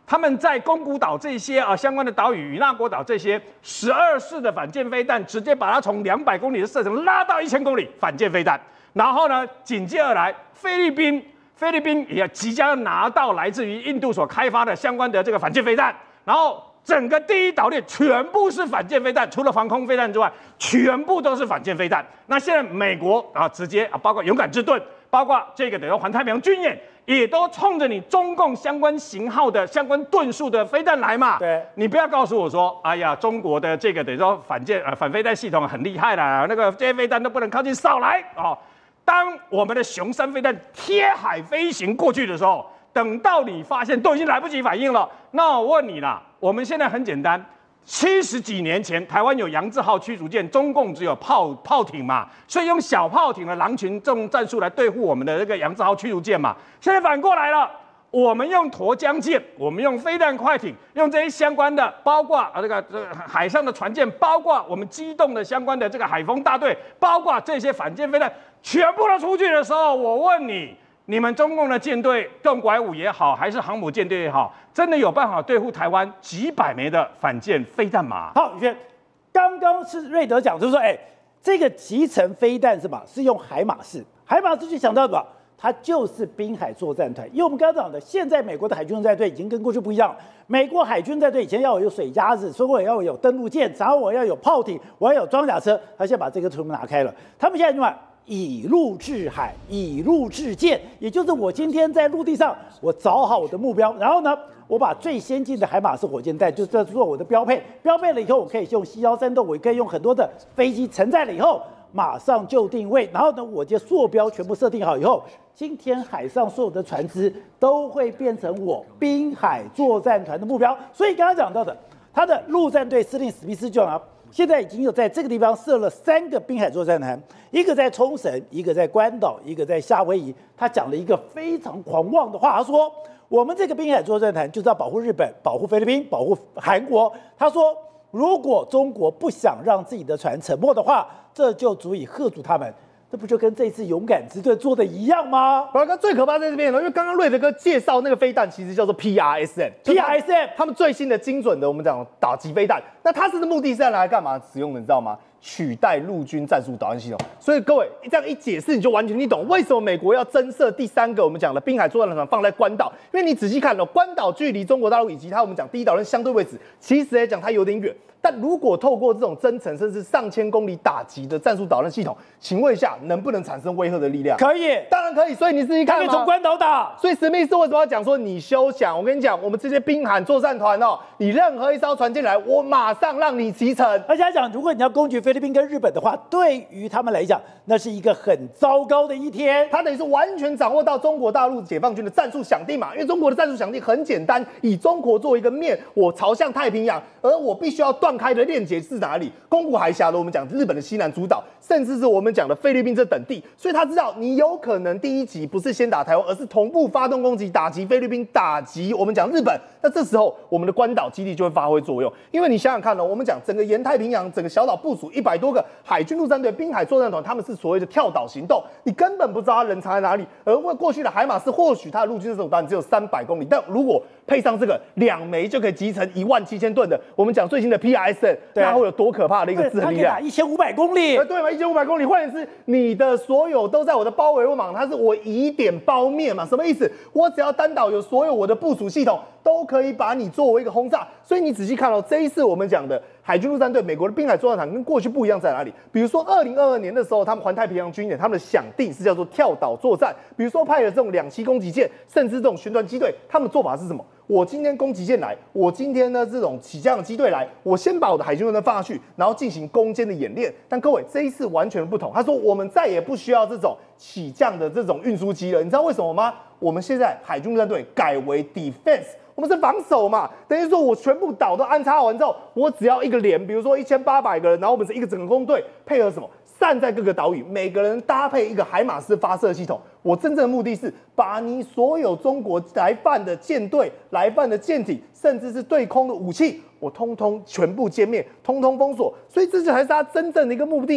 他们在宫古岛这些啊相关的岛屿，与那国岛这些十二式的反舰飞弹，直接把它从两百公里的射程拉到一千公里反舰飞弹。然后呢，紧接而来，菲律宾菲律宾也即将拿到来自于印度所开发的相关的这个反舰飞弹，然后整个第一岛链全部是反舰飞弹，除了防空飞弹之外，全部都是反舰飞弹。那现在美国啊，直接啊，包括勇敢之盾，包括这个等于环太平洋军演，也都冲着你中共相关型号的相关吨数的飞弹来嘛。 对， 你不要告诉我说，哎呀，中国的这个等于说反舰呃反飞弹系统很厉害啦，那个这些飞弹都不能靠近，少来哦。当我们的雄三飞弹贴海飞行过去的时候，等到你发现都已经来不及反应了。那我问你啦，我们现在很简单，七十几年前台湾有扬字号驱逐舰，中共只有炮炮艇嘛，所以用小炮艇的狼群这种战术来对付我们的这个扬字号驱逐舰嘛。现在反过来了。我们用沱江舰，我们用飞弹快艇，用这些相关的，包括啊这个这个海上的船舰，包括我们机动的相关的这个海风大队，包括这些反舰飞弹，全部都出去的时候，我问你，你们中共的舰队，动拐五也好，还是航母舰队也好，真的有办法对付台湾几百枚的反舰飞弹吗？ 好，宇轩，刚刚是瑞德讲，就是说，哎，这个集成飞弹是吧？是用海马式，海马式就想到什么？它就是滨海作战团，因为我们刚刚讲的，现在美国的海军战队已经跟过去不一样。美国海军战队以前要有水鸭子，所以我要有登陆舰，然后我要有炮艇，我要有装甲车。他现在把这个全部拿开了，他们现在什么？以陆制海，以陆制舰，也就是我今天在陆地上，我找好我的目标，然后呢，我把最先进的海马式火箭弹就这做我的标配，标配了以后，我可以用西幺三洞，我可以用很多的飞机承载了以后。马上就定位，然后呢，我这坐标全部设定好以后，今天海上所有的船只都会变成我滨海作战团的目标。所以刚刚讲到的，他的陆战队司令史密斯就讲，现在已经有在这个地方设了三个滨海作战团，一个在冲绳，一个在关岛，一个在夏威夷。他讲了一个非常狂妄的话，他说：“我们这个滨海作战团就是要保护日本、保护菲律宾、保护韩国。”他说。如果中国不想让自己的船沉没的话，这就足以吓阻他们。这不就跟这次勇敢之盾做的一样吗？ 宝哥最可怕在这边了，因为刚刚瑞德哥介绍那个飞弹，其实叫做 P R S M，P R S M 他们最新的精准的我们讲打击飞弹。那它是的目的是要拿来干嘛使用的？你知道吗？取代陆军战术导弹系统。所以各位这样一解释，你就完全你懂为什么美国要增设第三个我们讲的滨海作战团放在关岛，因为你仔细看哦，关岛距离中国大陆以及它我们讲第一岛链相对位置，其实来讲它有点远。但如果透过这种增程甚至上千公里打击的战术导弹系统，请问一下，能不能产生威慑的力量？ 可以， 当然可以。所以你自己看， 可以从关岛打。 所以史密斯为什么要讲说你休想？我跟你讲，我们这些滨海作战团哦，你任何一艘船进来，我马上让你击沉。 而且他讲，如果你要攻击菲律宾跟日本的话，对于他们来讲，那是一个很糟糕的一天。 他等于是完全掌握到中国大陆解放军的战术想定嘛，因为中国的战术想定很简单，以中国作为一个面，我朝向太平洋，而我必须要断开的链接是哪里？宫古海峡的我们讲日本的西南诸岛，甚至是我们讲的菲律宾这等地，所以他知道你有可能第一集不是先打台湾，而是同步发动攻击，打击菲律宾，打击我们讲日本。那这时候我们的关岛基地就会发挥作用，因为你想想看哦，我们讲整个沿太平洋整个小岛部署一百多个海军陆战队、滨海作战团，他们是所谓的跳岛行动，你根本不知道他人藏在哪里。而为过去的海马斯，或许他的陆军这种导弹只有三百公里，但如果配上这个两枚就可以集成一万七千吨的，我们讲最新的 P R S M， 那会有多可怕的一个制衡力量？ 一千五百公里， 对吗？一千五百公里，换言之，你的所有都在我的包围网，它是我以点包面嘛？什么意思？我只要单岛有所有我的部署系统，都可以把你作为一个轰炸。所以你仔细看哦，这一次我们讲的海军陆战队，美国的滨海作战团跟过去不一样在哪里？比如说二零二二年的时候，他们环太平洋军演，他们的想定是叫做跳岛作战，比如说派了这种两栖攻击舰，甚至这种旋转机队，他们的做法是什么？我今天攻击舰来，我今天呢这种起降的机队来，我先把我的海军陆战放下去，然后进行攻坚的演练。但各位这一次完全不同，他说我们再也不需要这种起降的这种运输机了，你知道为什么吗？我们现在海军陆战队改为 defense。我们是防守嘛，等于说我全部岛都安插完之后，我只要一个连，比如说一千八百个人，然后我们是一个整个工队配合什么，散在各个岛屿，每个人搭配一个海马斯发射系统。我真正的目的是把你所有中国来犯的舰队、来犯的舰艇，甚至是对空的武器，我通通全部歼灭，通通封锁。所以这才是他真正的一个目的嘛。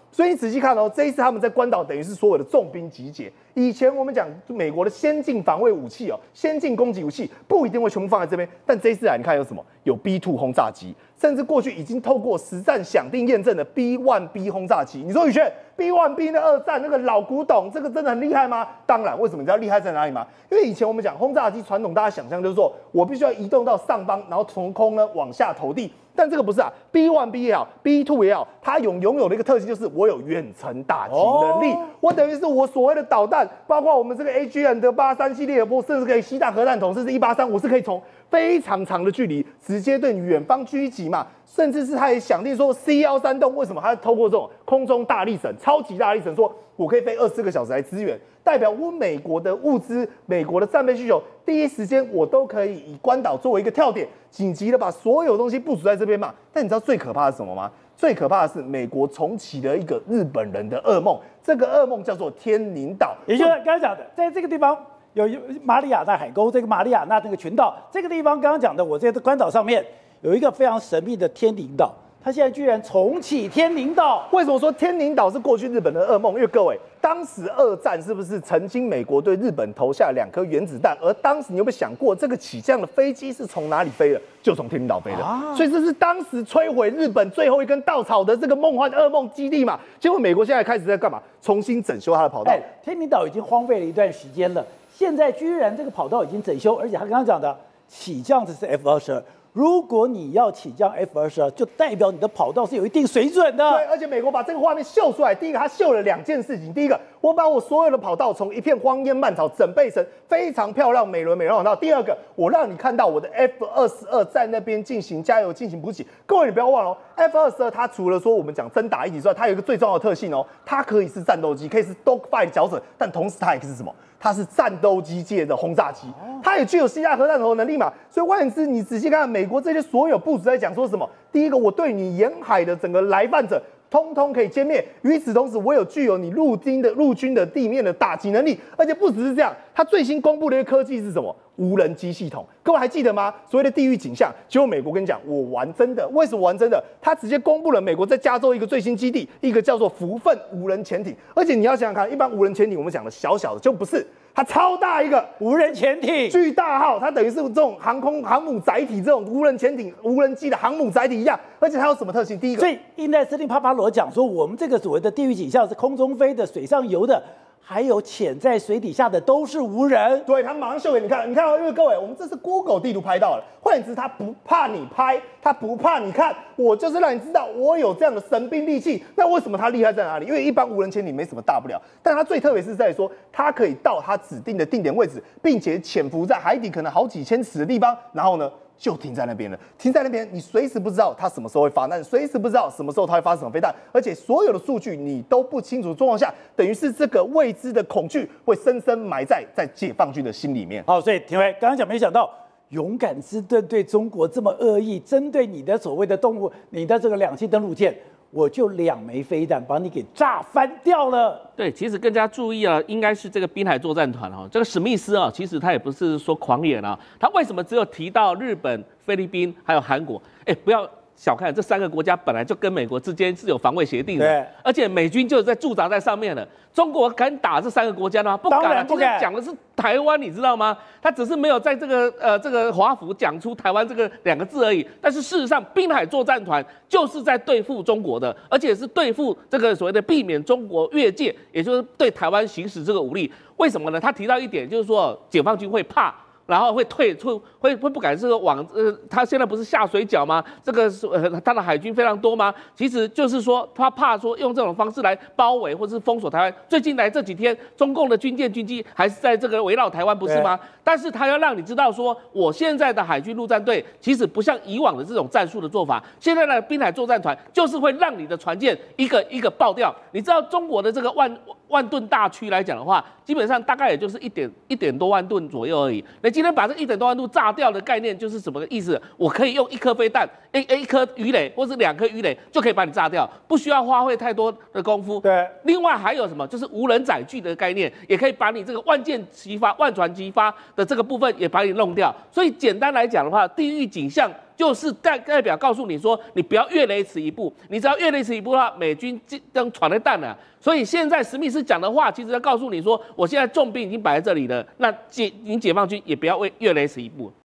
所以你仔细看哦，这一次他们在关岛等于是所有的重兵集结。以前我们讲美国的先进防卫武器哦，先进攻击武器不一定会全部放在这边，但这一次来你看有什么？有 B 二 轰炸机，甚至过去已经透过实战响定验证的 B 一 B 轰炸机。你说宇轩 B 一 B 的二战那个老古董，这个真的很厉害吗？当然，为什么你知道厉害在哪里吗？因为以前我们讲轰炸机，传统大家想象就是说我必须要移动到上方，然后从空呢往下投递。但这个不是啊 ，B 一 B 也好 ，B 二 也好，它有拥有的一个特性就是我有远程打击能力。哦、我等于是我所谓的导弹，包括我们这个 A G M 的八三系列的波，甚至可以吸弹核弹头，甚至一八三，我是可以从非常长的距离直接对远方狙击嘛。甚至是他也想定说 C 一三洞为什么他透过这种空中大力神、超级大力神，说我可以飞二十四个小时来支援，代表我美国的物资、美国的战备需求，第一时间我都可以以关岛作为一个跳点，紧急的把所有东西部署在这边嘛。但你知道最可怕的是什么吗？最可怕的是美国重启了一个日本人的噩梦，这个噩梦叫做天宁岛， 也就是刚才讲的，在这个地方有马里亚纳海沟，这个马里亚纳那个群岛，这个地方刚刚讲的，我在这关岛上面有一个非常神秘的天宁岛。他现在居然重启天宁岛， 为什么说天宁岛是过去日本的噩梦？因为各位，当时二战是不是曾经美国对日本投下两颗原子弹？而当时你有没有想过，这个起降的飞机是从哪里飞的？就从天宁岛飞的。啊、所以这是当时摧毁日本最后一根稻草的这个梦幻噩梦基地嘛。结果美国现在开始在干嘛？重新整修它的跑道。 哎，天宁岛已经荒废了一段时间了，现在居然这个跑道已经整修，而且他刚刚讲的起降的是 F 二十二。如果你要起降 F 二十二，就代表你的跑道是有一定水准的。 对，而且美国把这个画面秀出来，第一个，他秀了两件事情。第一个，我把我所有的跑道从一片荒烟蔓草整备成非常漂亮、美轮美奂跑道。第二个，我让你看到我的 F 二十二在那边进行加油、进行补给。各位，你不要忘了、哦、，F 二十二它除了说我们讲真打一体之外，它有一个最重要的特性哦，它可以是战斗机，可以是 dogfight 的角色，但同时它也是什么？它是战斗机界的轰炸机，它也具有吸下核弹头的能力嘛。所以换言之，你仔细看美国这些所有部署在讲说什么？第一个，我对你沿海的整个来犯者，通通可以歼灭。与此同时，我有具有你陆军的陆军的地面的打击能力，而且不只是这样，它最新公布的一个科技是什么？无人机系统。各位还记得吗？所谓的地狱景象，结果美国跟你讲，我玩真的。为什么玩真的？他直接公布了美国在加州一个最新基地，一个叫做福分无人潜艇。而且你要想想看，一般无人潜艇我们讲的小小的，就不是。它超大一个无人潜艇， 巨大号，它等于是这种航空航母载体，这种无人潜艇、无人机的航母载体一样。而且它有什么特性？第一个， 所以印代司令帕帕罗讲说，我们这个所谓的地狱景象是空中飞的、水上游的，还有潜在水底下的都是无人。 对，他马上秀给你看，你看哦，因为各位，我们这是 Google 地图拍到的，换言之，他不怕你拍，他不怕你看，我就是让你知道我有这样的神兵利器。那为什么它厉害在哪里？因为一般无人潜艇没什么大不了，但它最特别是在说，它可以到它指定的定点位置，并且潜伏在海底可能好几千尺的地方，然后呢，就停在那边了。停在那边，你随时不知道它什么时候会发难，随时不知道什么时候它会发什么飞弹，而且所有的数据你都不清楚的状况下，等于是这个未知的恐惧会深深埋在在解放军的心里面。 好，所以廷辉刚刚讲，没想到勇敢之盾对中国这么恶意，针对你的所谓的动物，你的这个两栖登陆舰，我就两枚飞弹把你给炸翻掉了。 对，其实更加注意啊，应该是这个滨海作战团哈，这个史密斯啊，其实他也不是说狂言啊，他为什么只有提到日本、菲律宾还有韩国？哎，不要小看这三个国家，本来就跟美国之间是有防卫协定的，而且美军就在驻扎在上面了。中国敢打这三个国家吗？不敢、啊，当然不敢。讲的是台湾，你知道吗？他只是没有在这个呃这个华府讲出台湾这个两个字而已。但是事实上，滨海作战团就是在对付中国的，而且是对付这个所谓的避免中国越界，也就是对台湾行使这个武力。为什么呢？他提到一点，就是说解放军会怕。然后会退出，会会不敢这个往呃，他现在不是下水饺吗？这个是呃，他的海军非常多吗？其实就是说，他怕说用这种方式来包围或是封锁台湾。最近来这几天，中共的军舰、军机还是在这个围绕台湾，不是吗？但是他要让你知道说，我现在的海军陆战队其实不像以往的这种战术的做法，现在的滨海作战团就是会让你的船舰一个一个爆掉。你知道中国的这个万万吨大驱来讲的话，基本上大概也就是一点一点多万吨左右而已。那今天把这一点多万吨炸掉的概念就是什么意思？我可以用一颗飞弹、一一颗鱼雷或是两颗鱼雷就可以把你炸掉，不需要花费太多的功夫。 对。 另外还有什么？就是无人载具的概念，也可以把你这个万箭齐发、万船齐发的这个部分也把你弄掉。所以简单来讲的话，地狱景象就是代代表告诉你说，你不要越雷池一步，你只要越雷池一步的话，美军登闯的弹了。所以现在史密斯讲的话，其实要告诉你说，我现在重兵已经摆在这里了，那解你解放军也不要越越雷池一步。